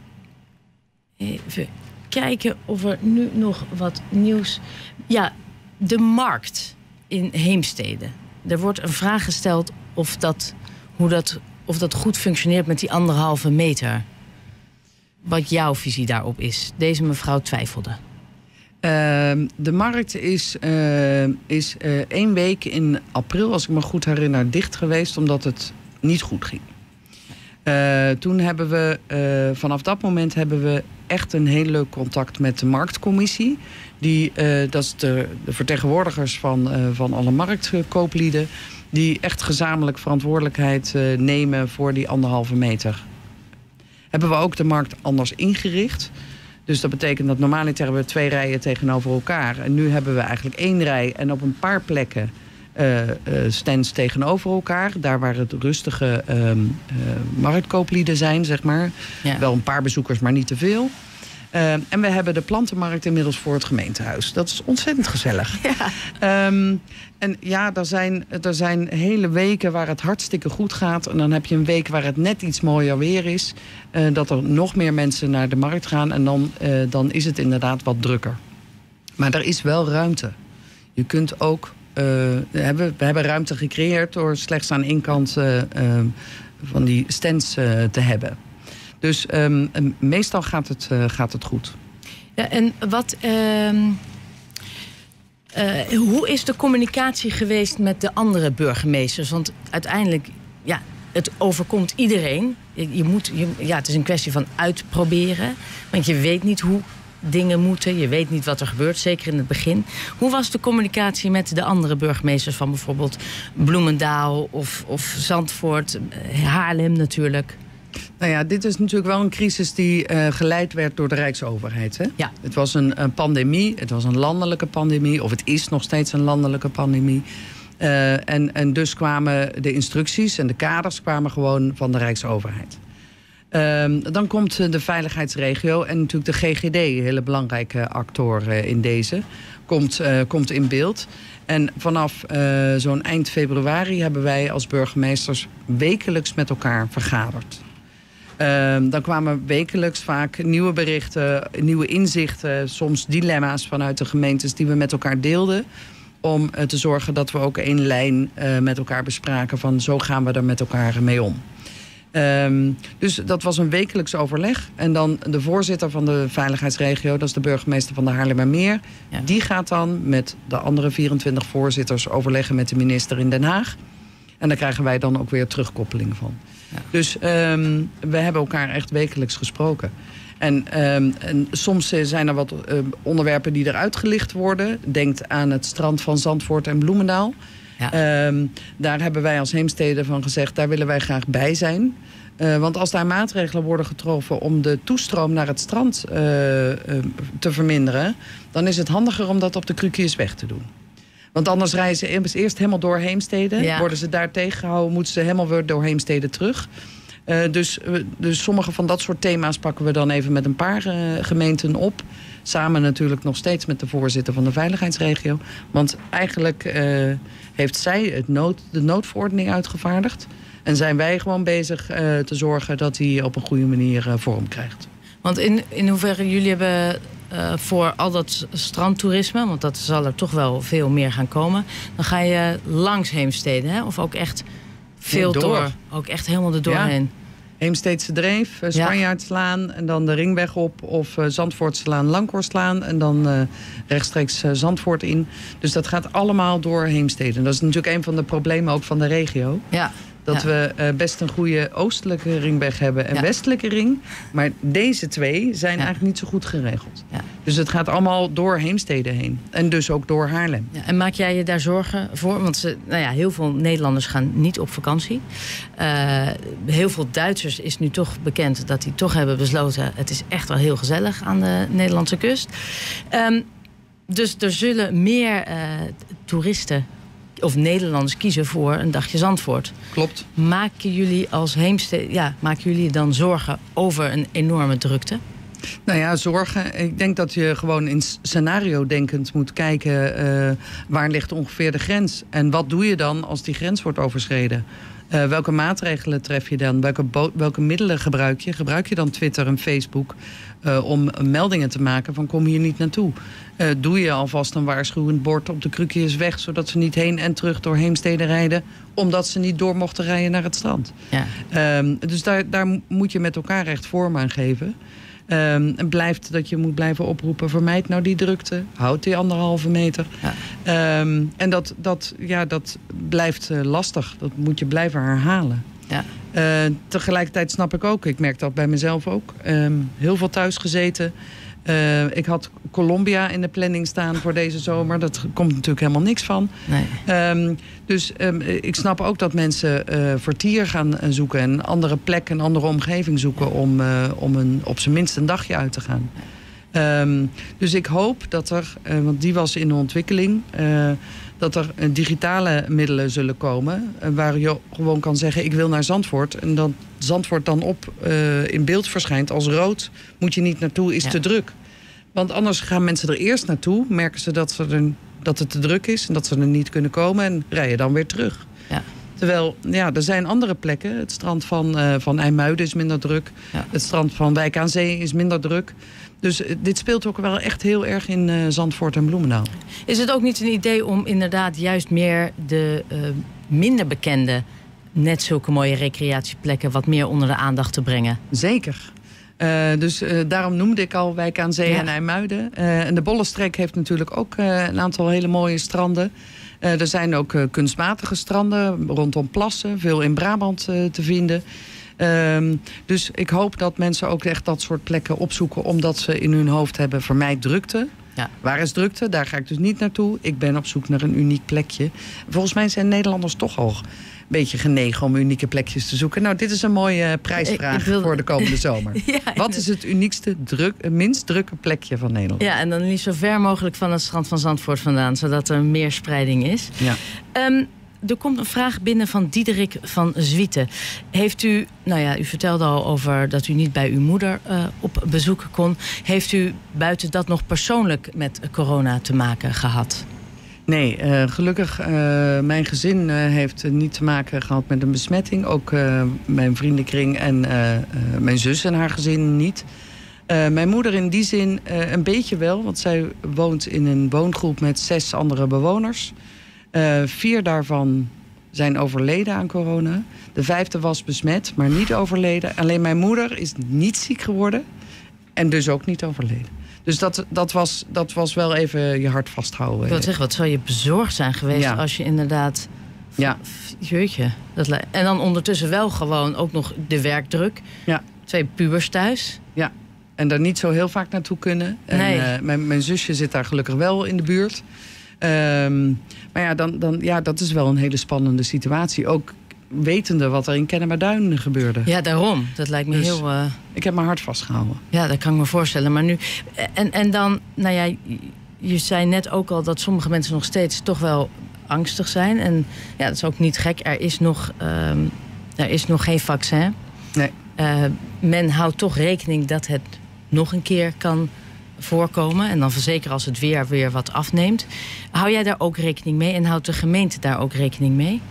even kijken of er nu nog wat nieuws... Ja, de markt in Heemstede. Er wordt een vraag gesteld of dat, hoe dat, of dat goed functioneert met die anderhalve meter. Wat jouw visie daarop is. Deze mevrouw twijfelde. Uh, de markt is, uh, is uh, één week in april, als ik me goed herinner, dicht geweest omdat het niet goed ging. Uh, toen hebben we, uh, vanaf dat moment hebben we echt een heel leuk contact met de marktcommissie. Die, uh, dat is de, de vertegenwoordigers van, uh, van alle marktkooplieden, die echt gezamenlijk verantwoordelijkheid uh, nemen voor die anderhalve meter. Hebben we ook de markt anders ingericht. Dus dat betekent dat normaliter hebben we twee rijen tegenover elkaar. En nu hebben we eigenlijk één rij en op een paar plekken uh, uh, stands tegenover elkaar. Daar waar het rustige uh, uh, marktkooplieden zijn, zeg maar. Ja. Wel een paar bezoekers, maar niet te veel. Uh, en we hebben de plantenmarkt inmiddels voor het gemeentehuis. Dat is ontzettend gezellig. Ja. Um, en ja, er zijn, er zijn hele weken waar het hartstikke goed gaat. En dan heb je een week waar het net iets mooier weer is. Uh, dat er nog meer mensen naar de markt gaan. En dan, uh, dan is het inderdaad wat drukker. Maar er is wel ruimte. Je kunt ook... Uh, we, hebben, we hebben ruimte gecreëerd door slechts aan één kant uh, uh, van die stands uh, te hebben. Dus um, meestal gaat het, uh, gaat het goed. Ja, en wat, uh, uh, hoe is de communicatie geweest met de andere burgemeesters? Want uiteindelijk, ja, het overkomt iedereen. Je, je moet, je, ja, het is een kwestie van uitproberen. Want je weet niet hoe dingen moeten. Je weet niet wat er gebeurt, zeker in het begin. Hoe was de communicatie met de andere burgemeesters van bijvoorbeeld Bloemendaal of, of Zandvoort, Haarlem natuurlijk? Nou ja, dit is natuurlijk wel een crisis die uh, geleid werd door de Rijksoverheid. Hè? Ja. Het was een, een pandemie, het was een landelijke pandemie, of het is nog steeds een landelijke pandemie. Uh, en, en dus kwamen de instructies en de kaders kwamen gewoon van de Rijksoverheid. Uh, dan komt de veiligheidsregio en natuurlijk de G G D, een hele belangrijke actor uh, in deze, komt, uh, komt in beeld. En vanaf uh, zo'n eind februari hebben wij als burgemeesters wekelijks met elkaar vergaderd. Uh, dan kwamen wekelijks vaak nieuwe berichten, nieuwe inzichten, soms dilemma's vanuit de gemeentes die we met elkaar deelden. Om uh, te zorgen dat we ook één lijn uh, met elkaar bespraken van zo gaan we er met elkaar mee om. Um, dus dat was een wekelijks overleg. En dan de voorzitter van de veiligheidsregio, dat is de burgemeester van de Haarlemmermeer. Ja. Die gaat dan met de andere vierentwintig voorzitters overleggen met de minister in Den Haag. En daar krijgen wij dan ook weer terugkoppeling van. Ja. Dus um, we hebben elkaar echt wekelijks gesproken. En, um, en soms zijn er wat uh, onderwerpen die eruit gelicht worden. Denk aan het strand van Zandvoort en Bloemendaal. Ja. Um, daar hebben wij als Heemstede van gezegd, daar willen wij graag bij zijn. Uh, want als daar maatregelen worden getroffen om de toestroom naar het strand uh, uh, te verminderen, dan is het handiger om dat op de Krukius weg te doen. Want anders rijden ze eerst helemaal door Heemstede. Ja. Worden ze daar tegengehouden, moeten ze helemaal weer door Heemstede terug. Uh, dus, uh, dus sommige van dat soort thema's pakken we dan even met een paar uh, gemeenten op. Samen natuurlijk nog steeds met de voorzitter van de veiligheidsregio. Want eigenlijk uh, heeft zij het nood, de noodverordening uitgevaardigd. En zijn wij gewoon bezig uh, te zorgen dat hij op een goede manier uh, vorm krijgt. Want in, in hoeverre jullie hebben uh, voor al dat strandtoerisme, want dat zal er toch wel veel meer gaan komen, dan ga je langs Heemstede, hè? Of ook echt veel door. door. Ook echt helemaal er doorheen. Ja. Heemsteedse Dreef, uh, Spanjaardslaan en dan de Ringweg op. Of uh, Zandvoortslaan, Langhorstlaan en dan uh, rechtstreeks uh, Zandvoort in. Dus dat gaat allemaal door Heemstede. Dat is natuurlijk een van de problemen ook van de regio. Ja. Dat ja. we uh, best een goede oostelijke ringweg hebben en ja. westelijke ring. Maar deze twee zijn ja. eigenlijk niet zo goed geregeld. Ja. Dus het gaat allemaal door Heemstede heen. En dus ook door Haarlem. Ja, en maak jij je daar zorgen voor? Want ze, nou ja, heel veel Nederlanders gaan niet op vakantie. Uh, heel veel Duitsers is nu toch bekend dat die toch hebben besloten, het is echt wel heel gezellig aan de Nederlandse kust. Um, dus er zullen meer uh, toeristen of Nederlanders kiezen voor een dagje Zandvoort. Klopt. Maken jullie als Heemstede, ja, maken jullie dan zorgen over een enorme drukte? Nou ja, zorgen. Ik denk dat je gewoon in scenario-denkend moet kijken, uh, waar ligt ongeveer de grens? En wat doe je dan als die grens wordt overschreden? Uh, welke maatregelen tref je dan? Welke, welke middelen gebruik je? Gebruik je dan Twitter en Facebook uh, om meldingen te maken van kom hier niet naartoe? Uh, doe je alvast een waarschuwend bord op de Krukjes weg, zodat ze niet heen en terug door Heemstede rijden, omdat ze niet door mochten rijden naar het strand? Ja. Um, dus daar, daar moet je met elkaar echt vorm aan geven. Um, en blijft dat je moet blijven oproepen, vermijd nou die drukte, houd die anderhalve meter. Ja. Um, en dat, dat, ja, dat blijft uh, lastig, dat moet je blijven herhalen. Ja. Uh, tegelijkertijd snap ik ook, ik merk dat bij mezelf ook, um, heel veel thuis gezeten. Uh, ik had Colombia in de planning staan voor deze zomer. Dat komt natuurlijk helemaal niks van. Nee. Um, dus um, ik snap ook dat mensen uh, vertier gaan zoeken en een andere plek, een andere omgeving zoeken om, uh, om een, op zijn minst een dagje uit te gaan. Um, dus ik hoop dat er, uh, want die was in de ontwikkeling, uh, dat er uh, digitale middelen zullen komen, uh, waar je gewoon kan zeggen, ik wil naar Zandvoort. En dat Zandvoort dan op uh, in beeld verschijnt als rood, moet je niet naartoe, is ja. te druk. Want anders gaan mensen er eerst naartoe, merken ze dat, ze er, dat het te druk is en dat ze er niet kunnen komen en rijden dan weer terug. Ja. Terwijl, ja, er zijn andere plekken. Het strand van, uh, van IJmuiden is minder druk. Ja. Het strand van Wijk aan Zee is minder druk. Dus uh, dit speelt ook wel echt heel erg in uh, Zandvoort en Bloemendaal. Is het ook niet een idee om inderdaad juist meer de uh, minder bekende, net zulke mooie recreatieplekken wat meer onder de aandacht te brengen? Zeker. Uh, dus uh, daarom noemde ik al Wijk aan Zee ja. en IJmuiden. Uh, en de Bollenstreek heeft natuurlijk ook uh, een aantal hele mooie stranden. Uh, er zijn ook uh, kunstmatige stranden rondom plassen, veel in Brabant uh, te vinden. Uh, dus ik hoop dat mensen ook echt dat soort plekken opzoeken, omdat ze in hun hoofd hebben, vermijd drukte. Ja. Waar is drukte? Daar ga ik dus niet naartoe. Ik ben op zoek naar een uniek plekje. Volgens mij zijn Nederlanders toch al een beetje genegen om unieke plekjes te zoeken. Nou, dit is een mooie prijsvraag ik, ik wil... voor de komende zomer. Ja, wat is het uniekste, druk, minst drukke plekje van Nederland? Ja, en dan liefst zo ver mogelijk van het strand van Zandvoort vandaan, zodat er meer spreiding is. Ja. Um, er komt een vraag binnen van Diederik van Zwieten. Heeft u, nou ja, u vertelde al over dat u niet bij uw moeder uh, op bezoek kon. Heeft u buiten dat nog persoonlijk met corona te maken gehad? Nee, uh, gelukkig, uh, mijn gezin uh, heeft niet te maken gehad met een besmetting. Ook uh, mijn vriendenkring en uh, uh, mijn zus en haar gezin niet. Uh, mijn moeder in die zin uh, een beetje wel, want zij woont in een woongroep met zes andere bewoners. Uh, vier daarvan zijn overleden aan corona. De vijfde was besmet, maar niet overleden. Alleen mijn moeder is niet ziek geworden en dus ook niet overleden. Dus dat, dat, was, dat was wel even je hart vasthouden. Ik wil zeggen, wat zou je bezorgd zijn geweest ja. als je inderdaad... Ja. Jeetje. Dat le- en dan ondertussen wel gewoon ook nog de werkdruk. Ja. Twee pubers thuis. Ja. En daar niet zo heel vaak naartoe kunnen. En, nee. uh, mijn, mijn zusje zit daar gelukkig wel in de buurt. Um, maar ja, dan, dan, ja, dat is wel een hele spannende situatie. Ook wetende wat er in Kennemerduin gebeurde. Ja, daarom. Dat lijkt me dus heel... Uh... Ik heb mijn hart vastgehouden. Ja, dat kan ik me voorstellen. Maar nu... En, en dan, nou ja, je zei net ook al dat sommige mensen nog steeds toch wel angstig zijn. En ja, dat is ook niet gek. Er is nog, um, er is nog geen vaccin. Nee. Uh, men houdt toch rekening dat het nog een keer kan voorkomen. En dan zeker als het weer weer wat afneemt. Hou jij daar ook rekening mee? En houdt de gemeente daar ook rekening mee?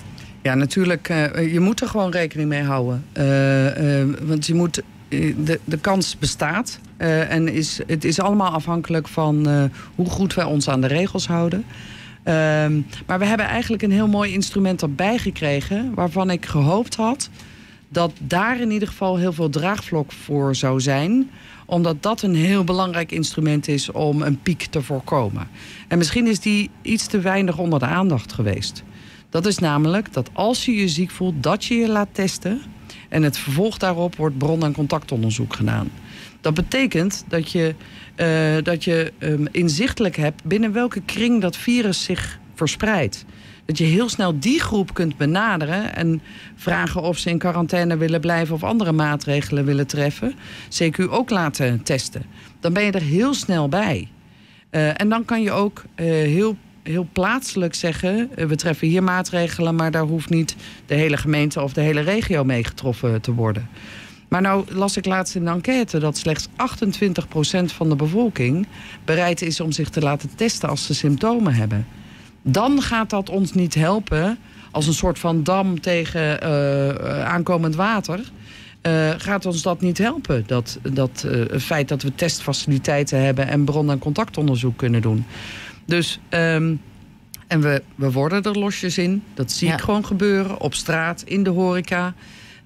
Ja, natuurlijk. Uh, je moet er gewoon rekening mee houden. Uh, uh, want je moet, uh, de, de kans bestaat. Uh, en is, het is allemaal afhankelijk van uh, hoe goed wij ons aan de regels houden. Uh, maar we hebben eigenlijk een heel mooi instrument erbij gekregen, waarvan ik gehoopt had dat daar in ieder geval heel veel draagvlak voor zou zijn, omdat dat een heel belangrijk instrument is om een piek te voorkomen. En misschien is die iets te weinig onder de aandacht geweest. Dat is namelijk dat als je je ziek voelt, dat je je laat testen. En het vervolg daarop wordt bron- en contactonderzoek gedaan. Dat betekent dat je, uh, dat je um, inzichtelijk hebt binnen welke kring dat virus zich verspreidt. Dat je heel snel die groep kunt benaderen en vragen of ze in quarantaine willen blijven of andere maatregelen willen treffen. C Q ook laten testen. Dan ben je er heel snel bij. Uh, en dan kan je ook uh, heel, heel plaatselijk zeggen, uh, we treffen hier maatregelen, maar daar hoeft niet de hele gemeente of de hele regio mee getroffen te worden. Maar nou las ik laatst in een enquête dat slechts achtentwintig procent van de bevolking bereid is om zich te laten testen als ze symptomen hebben. Dan gaat dat ons niet helpen als een soort van dam tegen uh, aankomend water. Uh, gaat ons dat niet helpen, dat, dat, uh, het feit dat we testfaciliteiten hebben en bron- en contactonderzoek kunnen doen. Dus, um, en we, we worden er losjes in. Dat zie ja. ik gewoon gebeuren, op straat, in de horeca. Uh,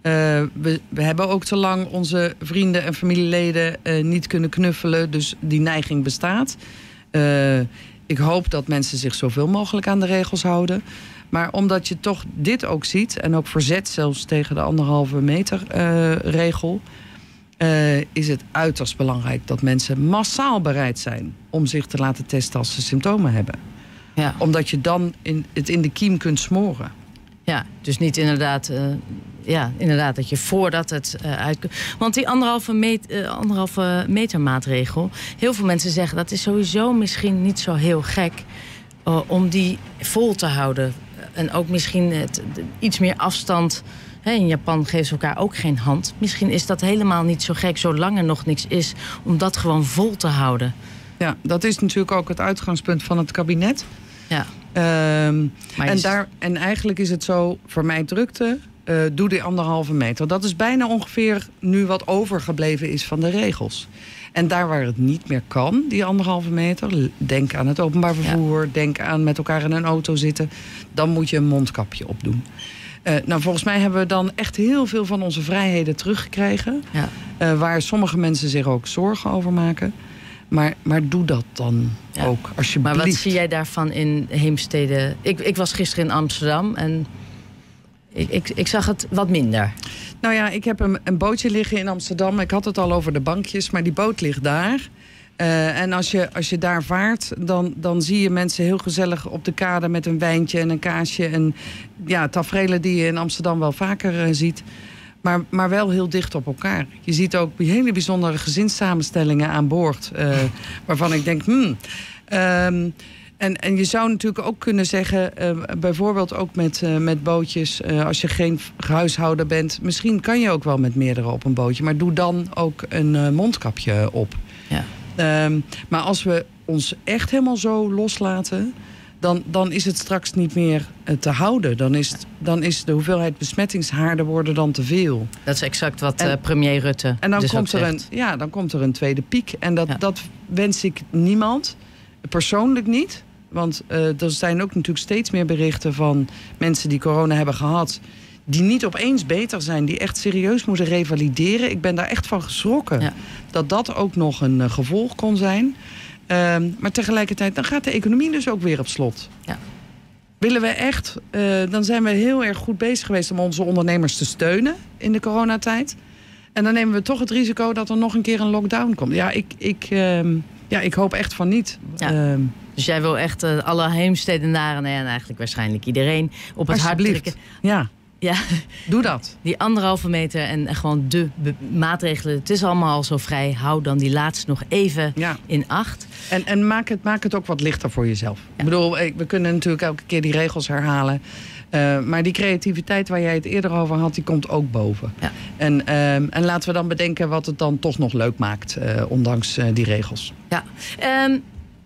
we, we hebben ook te lang onze vrienden en familieleden uh, niet kunnen knuffelen. Dus die neiging bestaat. Uh, ik hoop dat mensen zich zoveel mogelijk aan de regels houden. Maar omdat je toch dit ook ziet, en ook verzet zelfs tegen de anderhalve meter uh, regel, uh, is het uiterst belangrijk dat mensen massaal bereid zijn om zich te laten testen als ze symptomen hebben. Ja. Omdat je dan in, het in de kiem kunt smoren. Ja, dus niet inderdaad, uh, ja, inderdaad dat je voordat het uh, uit... Want die anderhalve, meet, uh, anderhalve meter maatregel, heel veel mensen zeggen dat is sowieso misschien niet zo heel gek uh, om die vol te houden. En ook misschien het, de, iets meer afstand. He, in Japan geven ze elkaar ook geen hand. Misschien is dat helemaal niet zo gek, zolang er nog niks is, om dat gewoon vol te houden. Ja, dat is natuurlijk ook het uitgangspunt van het kabinet. Ja. Um, en, daar, en eigenlijk is het zo, vermijd drukte, uh, doe die anderhalve meter. Dat is bijna ongeveer nu wat overgebleven is van de regels. En daar waar het niet meer kan, die anderhalve meter, denk aan het openbaar vervoer, ja. denk aan met elkaar in een auto zitten, dan moet je een mondkapje opdoen. Uh, nou, volgens mij hebben we dan echt heel veel van onze vrijheden teruggekregen. Ja. Uh, waar sommige mensen zich ook zorgen over maken. Maar, maar doe dat dan ja. ook, alsjeblieft. Maar wat zie jij daarvan in Heemstede? Ik, ik was gisteren in Amsterdam en ik, ik, ik zag het wat minder. Nou ja, ik heb een, een bootje liggen in Amsterdam. Ik had het al over de bankjes, maar die boot ligt daar. Uh, en als je, als je daar vaart, dan, dan zie je mensen heel gezellig op de kade met een wijntje en een kaasje. En ja, taferelen die je in Amsterdam wel vaker uh, ziet. Maar, maar wel heel dicht op elkaar. Je ziet ook hele bijzondere gezinssamenstellingen aan boord. Uh, waarvan ik denk, hmm. Um, en, en je zou natuurlijk ook kunnen zeggen, uh, bijvoorbeeld ook met, uh, met bootjes, uh, als je geen huishouder bent, misschien kan je ook wel met meerdere op een bootje. Maar doe dan ook een uh, mondkapje op. Ja. Um, maar als we ons echt helemaal zo loslaten, Dan, dan is het straks niet meer uh, te houden. Dan is, dan is de hoeveelheid besmettingshaarden worden dan te veel. Dat is exact wat en, uh, premier Rutte en dan dus komt er een, ja, dan komt er een tweede piek. En dat, ja. dat wens ik niemand. Persoonlijk niet. Want uh, er zijn ook natuurlijk steeds meer berichten van mensen die corona hebben gehad, die niet opeens beter zijn, die echt serieus moeten revalideren. Ik ben daar echt van geschrokken. Ja. Dat dat ook nog een uh, gevolg kon zijn. Um, maar tegelijkertijd, dan gaat de economie dus ook weer op slot. Ja. Willen we echt, uh, dan zijn we heel erg goed bezig geweest om onze ondernemers te steunen in de coronatijd. En dan nemen we toch het risico dat er nog een keer een lockdown komt. Ja, ik, ik, um, ja, ik hoop echt van niet. Ja. Um, dus jij wil echt uh, alle Heemstedenaren en eigenlijk waarschijnlijk iedereen op het hart drukken. Ja. Ja, doe dat. Die anderhalve meter en gewoon de be- maatregelen. Het is allemaal al zo vrij. Hou dan die laatste nog even ja. in acht. En, en maak, het, maak het ook wat lichter voor jezelf. Ja. Ik bedoel, we kunnen natuurlijk elke keer die regels herhalen. Uh, maar die creativiteit waar jij het eerder over had, die komt ook boven. Ja. En, uh, en laten we dan bedenken wat het dan toch nog leuk maakt, uh, ondanks uh, die regels. Ja. Um,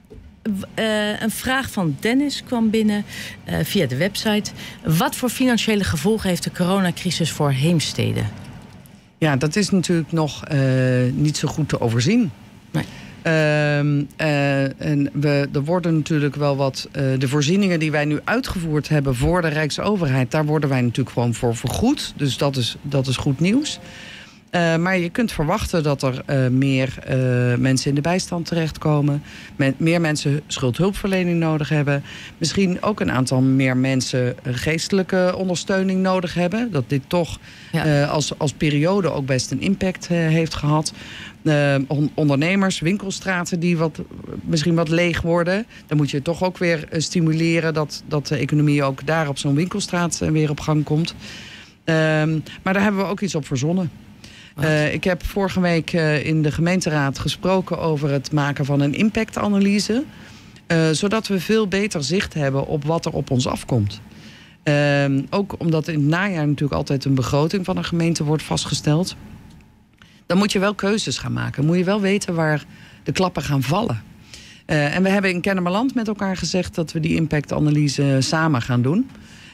uh, een vraag van Dennis kwam binnen uh, via de website. Wat voor financiële gevolgen heeft de coronacrisis voor Heemstede? Ja, dat is natuurlijk nog uh, niet zo goed te overzien. Nee. Uh, uh, en we, er worden natuurlijk wel wat... Uh, de voorzieningen die wij nu uitgevoerd hebben voor de Rijksoverheid... daar worden wij natuurlijk gewoon voor vergoed. Dus dat is, dat is goed nieuws. Uh, maar je kunt verwachten dat er uh, meer uh, mensen in de bijstand terechtkomen. Met meer mensen schuldhulpverlening nodig hebben. Misschien ook een aantal meer mensen geestelijke ondersteuning nodig hebben. Dat dit toch ja. uh, als, als periode ook best een impact uh, heeft gehad. Uh, on- ondernemers, winkelstraten die wat, misschien wat leeg worden. Dan moet je toch ook weer uh, stimuleren dat, dat de economie ook daar op zo'n winkelstraat uh, weer op gang komt. Uh, maar daar hebben we ook iets op verzonnen. Uh, ik heb vorige week uh, in de gemeenteraad gesproken over het maken van een impactanalyse. Uh, zodat we veel beter zicht hebben op wat er op ons afkomt. Uh, ook omdat in het najaar natuurlijk altijd een begroting van een gemeente wordt vastgesteld. Dan moet je wel keuzes gaan maken. Moet je wel weten waar de klappen gaan vallen. Uh, en we hebben in Kennemerland met elkaar gezegd dat we die impactanalyse samen gaan doen.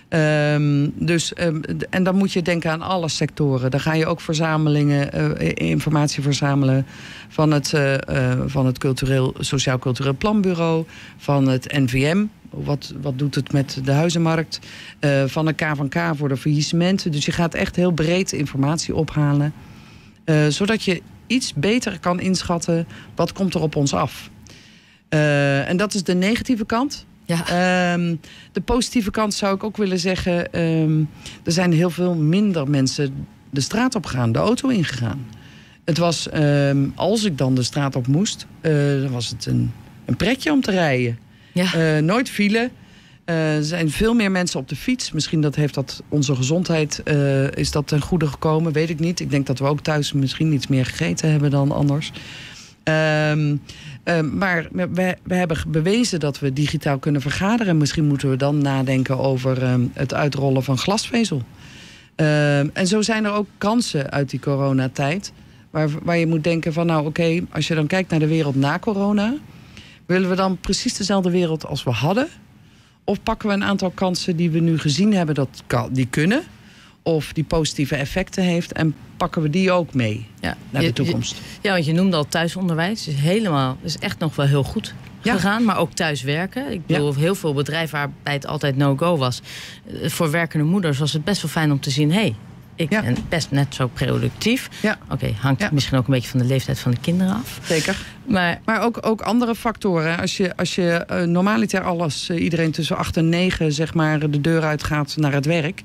Um, dus, um, en dan moet je denken aan alle sectoren. Dan ga je ook verzamelingen, uh, informatie verzamelen van het, uh, uh, van het cultureel, Sociaal Cultureel Planbureau, van het N V M. Wat, wat doet het met de huizenmarkt? Uh, van de K van K voor de faillissementen. Dus je gaat echt heel breed informatie ophalen. Uh, zodat je iets beter kan inschatten wat komt er op ons af. Uh, en dat is de negatieve kant. Ja. Um, de positieve kant zou ik ook willen zeggen... Um, er zijn heel veel minder mensen de straat op gegaan, de auto ingegaan. Het was, um, als ik dan de straat op moest... Uh, dan was het een, een pretje om te rijden. Ja. Uh, nooit file. Uh, er zijn veel meer mensen op de fiets. Misschien dat heeft dat onze gezondheid... Uh, is dat ten goede gekomen, weet ik niet. Ik denk dat we ook thuis misschien iets meer gegeten hebben dan anders... Um, um, maar we, we hebben bewezen dat we digitaal kunnen vergaderen. Misschien moeten we dan nadenken over um, het uitrollen van glasvezel. Um, en zo zijn er ook kansen uit die coronatijd. Waar, waar je moet denken van nou oké, okay, als je dan kijkt naar de wereld na corona... willen we dan precies dezelfde wereld als we hadden? Of pakken we een aantal kansen die we nu gezien hebben dat kan, die kunnen... of die positieve effecten heeft... en pakken we die ook mee ja, naar de toekomst. Je, ja, want je noemde al thuisonderwijs. Het is, helemaal, is echt nog wel heel goed ja. gegaan. Maar ook thuiswerken. Ik bedoel, ja. heel veel bedrijven waarbij het altijd no-go was. Voor werkende moeders was het best wel fijn om te zien... hey, ik ja. ben best net zo productief. Ja. Oké, okay, hangt ja. misschien ook een beetje van de leeftijd van de kinderen af. Zeker. Maar, maar ook, ook andere factoren. Als je, als je uh, normaliter alles, uh, iedereen tussen acht en negen... zeg maar de deur uitgaat naar het werk...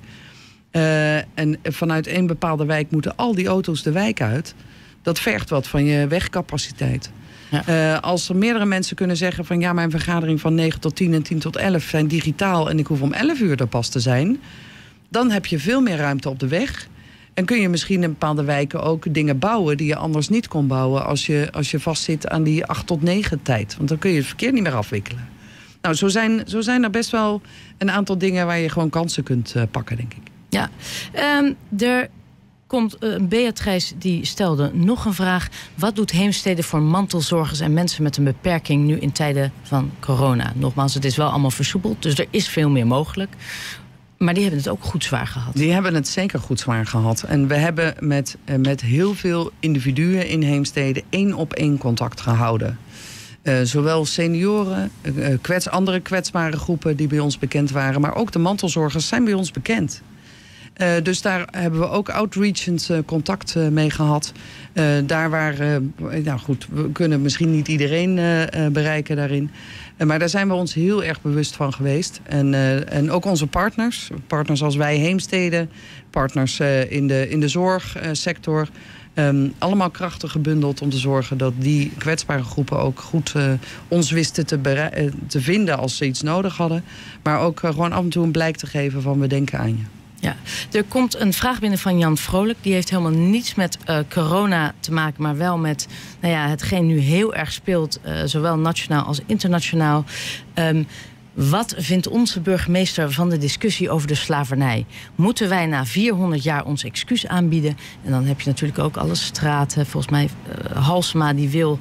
Uh, en vanuit één bepaalde wijk moeten al die auto's de wijk uit. Dat vergt wat van je wegcapaciteit. Ja. Uh, als er meerdere mensen kunnen zeggen van... ja, mijn vergadering van negen tot tien en tien tot elf zijn digitaal... en ik hoef om elf uur er pas te zijn... dan heb je veel meer ruimte op de weg. En kun je misschien in bepaalde wijken ook dingen bouwen... die je anders niet kon bouwen als je, als je vastzit aan die acht tot negen tijd. Want dan kun je het verkeer niet meer afwikkelen. Nou, zo zijn, zo zijn er best wel een aantal dingen... waar je gewoon kansen kunt uh, pakken, denk ik. Ja, um, er komt uh, Beatrice die stelde nog een vraag. Wat doet Heemstede voor mantelzorgers en mensen met een beperking nu in tijden van corona? Nogmaals, het is wel allemaal versoepeld, dus er is veel meer mogelijk. Maar die hebben het ook goed zwaar gehad. Die hebben het zeker goed zwaar gehad. En we hebben met, uh, met heel veel individuen in Heemstede één op één contact gehouden. Uh, zowel senioren, uh, kwets, andere kwetsbare groepen die bij ons bekend waren... maar ook de mantelzorgers zijn bij ons bekend. Uh, dus daar hebben we ook outreachend uh, contact uh, mee gehad. Uh, daar waar, uh, nou goed, we kunnen misschien niet iedereen uh, uh, bereiken daarin. Uh, maar daar zijn we ons heel erg bewust van geweest. En, uh, en ook onze partners, partners als wij Heemstede, partners uh, in de, in de zorgsector... Um, allemaal krachten gebundeld om te zorgen dat die kwetsbare groepen ook goed uh, ons wisten te, berei- te vinden als ze iets nodig hadden. Maar ook uh, gewoon af en toe een blijk te geven van we denken aan je. Ja, er komt een vraag binnen van Jan Vrolijk. Die heeft helemaal niets met uh, corona te maken, maar wel met nou ja, hetgeen nu heel erg speelt, uh, zowel nationaal als internationaal. Um, Wat vindt onze burgemeester van de discussie over de slavernij? Moeten wij na vierhonderd jaar ons excuus aanbieden? En dan heb je natuurlijk ook alle straten. Volgens mij, uh, Halsema die wil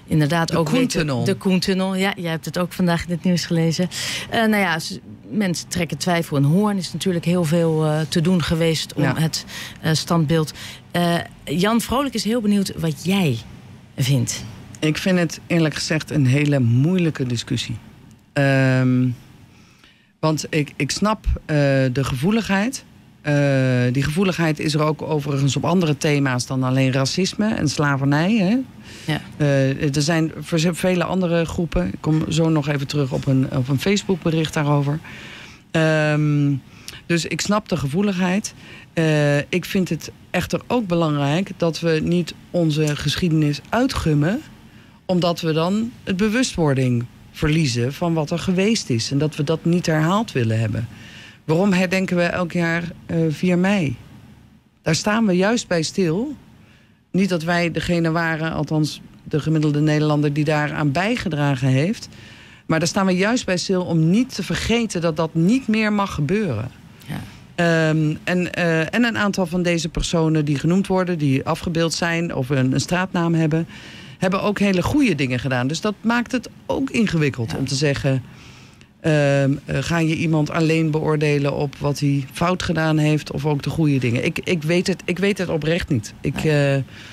inderdaad de ook Koentunnel. weten... De Koentunnel, ja, jij hebt het ook vandaag in het nieuws gelezen. Uh, nou ja, mensen trekken twijfel. In Hoorn is natuurlijk heel veel uh, te doen geweest om ja. het uh, standbeeld. Uh, Jan Vrolijk is heel benieuwd wat jij vindt. Ik vind het eerlijk gezegd een hele moeilijke discussie. Um, want ik, ik snap uh, de gevoeligheid. Uh, die gevoeligheid is er ook overigens op andere thema's dan alleen racisme en slavernij. Hè? Ja. Uh, er zijn vele andere groepen. Ik kom zo nog even terug op een, op een Facebook-bericht daarover. Um, dus ik snap de gevoeligheid. Uh, ik vind het echter ook belangrijk dat we niet onze geschiedenis uitgummen, omdat we dan het bewustwording verliezen van wat er geweest is. En dat we dat niet herhaald willen hebben. Waarom herdenken we elk jaar uh, vier mei? Daar staan we juist bij stil. Niet dat wij degene waren, althans de gemiddelde Nederlander, die daaraan bijgedragen heeft. Maar daar staan we juist bij stil om niet te vergeten dat dat niet meer mag gebeuren. Ja. Um, en, uh, en een aantal van deze personen die genoemd worden, die afgebeeld zijn of een, een straatnaam hebben, hebben ook hele goede dingen gedaan. Dus dat maakt het ook ingewikkeld ja. om te zeggen, Uh, uh, ga je iemand alleen beoordelen op wat hij fout gedaan heeft of ook de goede dingen? Ik, ik, weet, het, ik weet het oprecht niet. Ik, uh,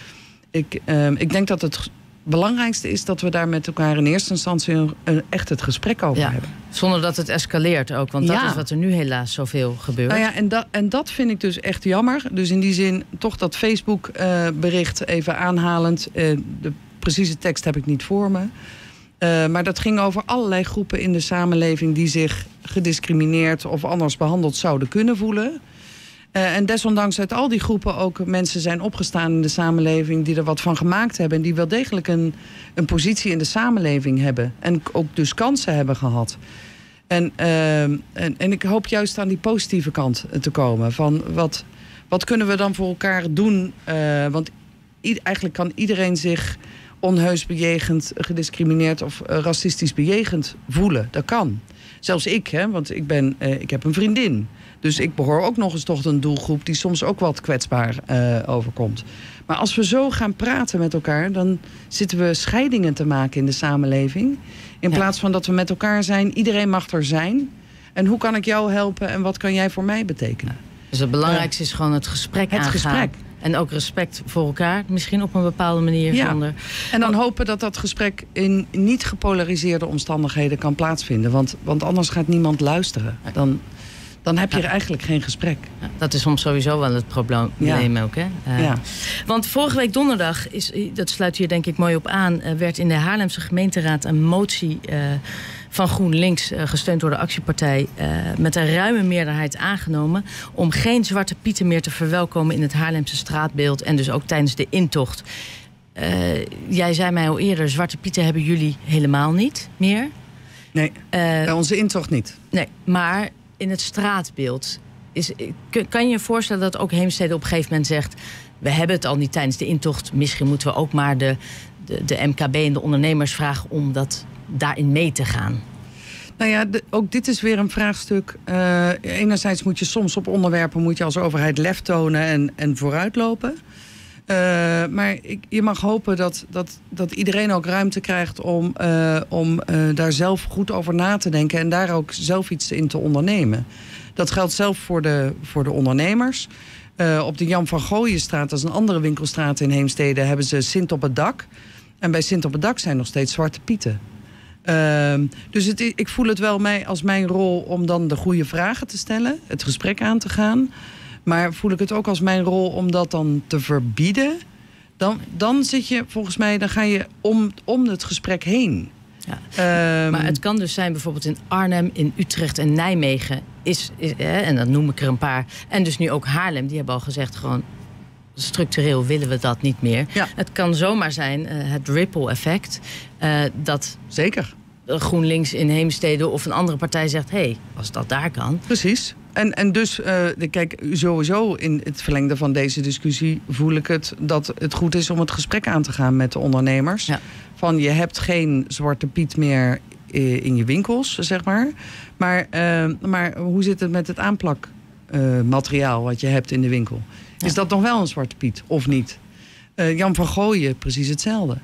ik, uh, ik denk dat het belangrijkste is dat we daar met elkaar in eerste instantie een, een, echt het gesprek over ja, hebben. Zonder dat het escaleert ook, want dat ja. is wat er nu helaas zoveel gebeurt. Nou ja, en, da, en dat vind ik dus echt jammer. Dus in die zin toch dat Facebook uh, bericht even aanhalend. Uh, de precieze tekst heb ik niet voor me. Uh, maar dat ging over allerlei groepen in de samenleving die zich gediscrimineerd of anders behandeld zouden kunnen voelen. Uh, en desondanks uit al die groepen ook mensen zijn opgestaan in de samenleving die er wat van gemaakt hebben. En die wel degelijk een, een positie in de samenleving hebben. En ook dus kansen hebben gehad. En, uh, en, en ik hoop juist aan die positieve kant te komen. Van wat, wat kunnen we dan voor elkaar doen? Uh, want i- eigenlijk kan iedereen zich onheus bejegend, gediscrimineerd of uh, racistisch bejegend voelen. Dat kan. Zelfs ik, hè, want ik, ben, uh, ik heb een vriendin. Dus ik behoor ook nog eens tot een doelgroep die soms ook wat kwetsbaar uh, overkomt. Maar als we zo gaan praten met elkaar, dan zitten we scheidingen te maken in de samenleving. In ja. plaats van dat we met elkaar zijn, iedereen mag er zijn. En hoe kan ik jou helpen en wat kan jij voor mij betekenen? Dus het belangrijkste uh, is gewoon het gesprek het aangaan. Gesprek. En ook respect voor elkaar, misschien op een bepaalde manier. Ja. Zonder... En dan hopen dat dat gesprek in niet gepolariseerde omstandigheden kan plaatsvinden. Want, want anders gaat niemand luisteren. Dan, dan heb je ja. er eigenlijk geen gesprek. Ja, dat is soms sowieso wel het probleem ja. ook. Hè? Uh, ja. Want vorige week donderdag, is, dat sluit hier denk ik mooi op aan, Uh, werd in de Haarlemse gemeenteraad een motie Uh, van GroenLinks, uh, gesteund door de actiepartij, Uh, met een ruime meerderheid aangenomen om geen Zwarte Pieten meer te verwelkomen in het Haarlemse straatbeeld en dus ook tijdens de intocht. Uh, jij zei mij al eerder, Zwarte Pieten hebben jullie helemaal niet meer. Nee, uh, bij onze intocht niet. Nee, maar in het straatbeeld, is, kan je je voorstellen dat ook Heemstede op een gegeven moment zegt, we hebben het al niet tijdens de intocht, misschien moeten we ook maar de, de, de M K B en de ondernemers vragen om dat daarin mee te gaan? Nou ja, de, ook dit is weer een vraagstuk. Uh, enerzijds moet je soms op onderwerpen moet je als overheid lef tonen en, en vooruitlopen. Uh, maar ik, je mag hopen dat, dat, dat iedereen ook ruimte krijgt om, uh, om uh, daar zelf goed over na te denken en daar ook zelf iets in te ondernemen. Dat geldt zelf voor de, voor de ondernemers. Uh, op de Jan van Gooienstraat, dat is een andere winkelstraat in Heemstede, hebben ze Sint op het dak. En bij Sint op het dak zijn nog steeds Zwarte Pieten. Uh, dus het, ik voel het wel mij als mijn rol om dan de goede vragen te stellen, het gesprek aan te gaan. Maar voel ik het ook als mijn rol om dat dan te verbieden? Dan, dan zit je, volgens mij, dan ga je om, om het gesprek heen. Ja. Um, maar het kan dus zijn bijvoorbeeld in Arnhem, in Utrecht en Nijmegen. Is, is, eh, en dan noem ik er een paar. En dus nu ook Haarlem, die hebben al gezegd gewoon structureel willen we dat niet meer. Ja. Het kan zomaar zijn, uh, het ripple effect. Uh, dat Zeker. GroenLinks in Heemstede of een andere partij zegt, hé, hey, als dat daar kan. Precies. En, en dus, uh, kijk, sowieso in het verlengde van deze discussie voel ik het dat het goed is om het gesprek aan te gaan met de ondernemers. Ja. Van je hebt geen Zwarte Piet meer in je winkels, zeg maar. Maar, uh, maar hoe zit het met het aanplakmateriaal uh, wat je hebt in de winkel? Ja. Is dat nog wel een Zwarte Piet of niet? Uh, Jan van Gooien, precies hetzelfde.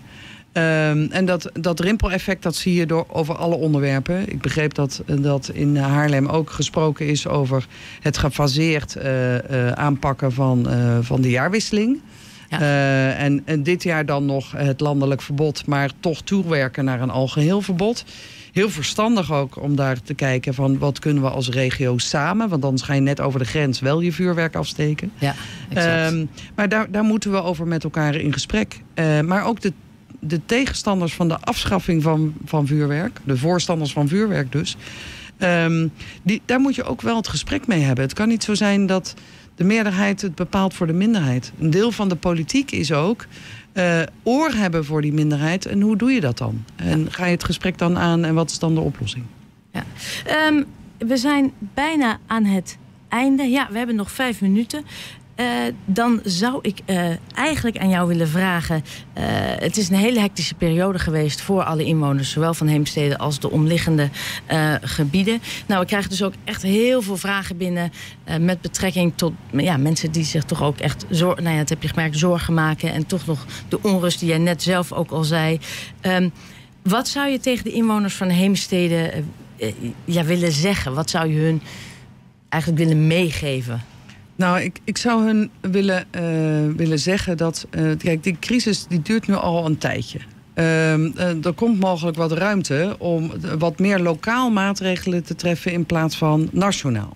Um, en dat, dat rimpeleffect, dat zie je door, over alle onderwerpen. Ik begreep dat, dat in Haarlem ook gesproken is over het gefaseerd uh, uh, aanpakken van, uh, van de jaarwisseling. Ja. Uh, en, en dit jaar dan nog het landelijk verbod, maar toch toewerken naar een algeheel verbod. Heel verstandig ook om daar te kijken van wat kunnen we als regio samen. Want dan ga je net over de grens wel je vuurwerk afsteken. Ja, exact. Um, maar daar, daar moeten we over met elkaar in gesprek. Uh, maar ook de, de tegenstanders van de afschaffing van, van vuurwerk. De voorstanders van vuurwerk dus. Um, die, daar moet je ook wel het gesprek mee hebben. Het kan niet zo zijn dat de meerderheid het bepaalt voor de minderheid. Een deel van de politiek is ook Uh, oor hebben voor die minderheid. En hoe doe je dat dan? En ga je het gesprek dan aan en wat is dan de oplossing? Ja. Um, we zijn bijna aan het einde. Ja, we hebben nog vijf minuten. Uh, dan zou ik uh, eigenlijk aan jou willen vragen. Uh, het is een hele hectische periode geweest voor alle inwoners, zowel van Heemstede als de omliggende uh, gebieden. Nou, we krijgen dus ook echt heel veel vragen binnen uh, met betrekking tot ja, mensen die zich toch ook echt zorgen, nou ja, dat heb je gemerkt, zorgen maken en toch nog de onrust die jij net zelf ook al zei. Um, wat zou je tegen de inwoners van Heemstede uh, uh, ja, willen zeggen? Wat zou je hun eigenlijk willen meegeven? Nou, ik, ik zou hun willen, uh, willen zeggen dat Uh, kijk, die crisis die duurt nu al een tijdje. Uh, uh, er komt mogelijk wat ruimte om wat meer lokaal maatregelen te treffen in plaats van nationaal.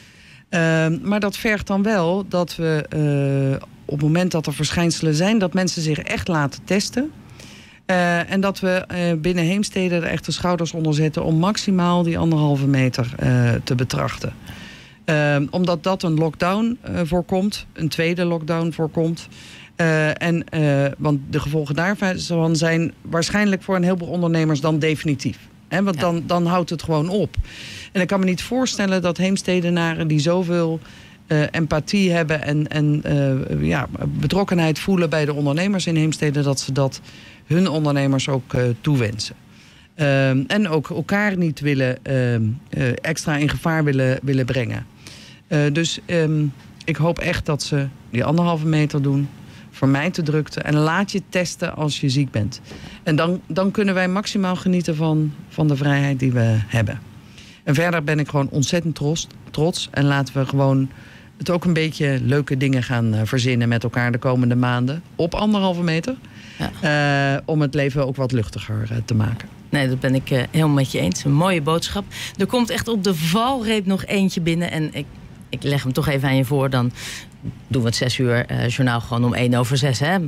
Uh, maar dat vergt dan wel dat we uh, op het moment dat er verschijnselen zijn, dat mensen zich echt laten testen. Uh, en dat we uh, binnen Heemstede er echt de schouders onder zetten om maximaal die anderhalve meter uh, te betrachten. Uh, omdat dat een lockdown uh, voorkomt, een tweede lockdown voorkomt. Uh, en, uh, want de gevolgen daarvan zijn waarschijnlijk voor een heleboel ondernemers dan definitief. He, want ja. dan, dan houdt het gewoon op. En ik kan me niet voorstellen dat Heemstedenaren die zoveel uh, empathie hebben en, en uh, ja, betrokkenheid voelen bij de ondernemers in Heemstede, dat ze dat hun ondernemers ook uh, toewensen. Uh, en ook elkaar niet willen uh, uh, extra in gevaar willen, willen brengen. Uh, dus um, ik hoop echt dat ze die anderhalve meter doen. Vermijd de drukte en laat je testen als je ziek bent. En dan, dan kunnen wij maximaal genieten van, van de vrijheid die we hebben. En verder ben ik gewoon ontzettend trots, trots. En laten we gewoon het ook een beetje leuke dingen gaan uh, verzinnen met elkaar de komende maanden. Op anderhalve meter. Ja. Uh, om het leven ook wat luchtiger uh, te maken. Nee, dat ben ik uh, helemaal met je eens. Een mooie boodschap. Er komt echt op de valreep nog eentje binnen. En ik, ik leg hem toch even aan je voor. Dan doen we het zes uur uh, journaal gewoon om één over zes. Hè?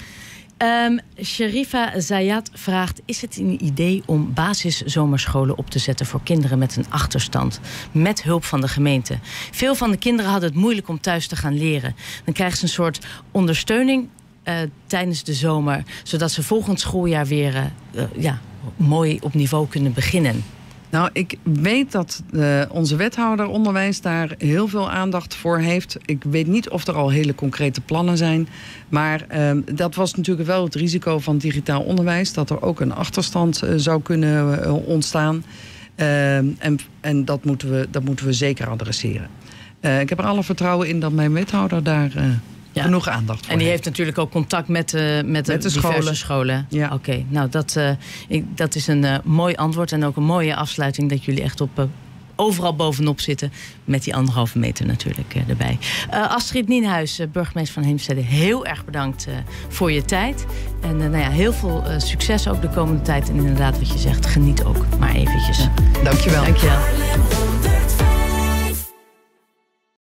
Um, Sharifa Zayat vraagt: is het een idee om basiszomerscholen op te zetten voor kinderen met een achterstand, met hulp van de gemeente? Veel van de kinderen hadden het moeilijk om thuis te gaan leren. Dan krijgen ze een soort ondersteuning uh, tijdens de zomer, zodat ze volgend schooljaar weer uh, ja, mooi op niveau kunnen beginnen. Nou, ik weet dat uh, onze wethouder onderwijs daar heel veel aandacht voor heeft. Ik weet niet of er al hele concrete plannen zijn. Maar uh, dat was natuurlijk wel het risico van digitaal onderwijs, dat er ook een achterstand uh, zou kunnen uh, ontstaan. Uh, en en dat, moeten we, dat moeten we zeker adresseren. Uh, ik heb er alle vertrouwen in dat mijn wethouder daar Uh, Ja. genoeg aandacht voor. En die heeft natuurlijk ook contact met, uh, met, met de, de diverse scholen. scholen. Ja. Oké, okay, nou dat, uh, ik, dat is een uh, mooi antwoord en ook een mooie afsluiting dat jullie echt op uh, overal bovenop zitten met die anderhalve meter natuurlijk uh, erbij. Uh, Astrid Nienhuis, uh, burgemeester van Heemstede, heel erg bedankt uh, voor je tijd. En uh, nou ja, heel veel uh, succes ook de komende tijd. En inderdaad wat je zegt, geniet ook maar eventjes. Ja. Dankjewel. Dankjewel.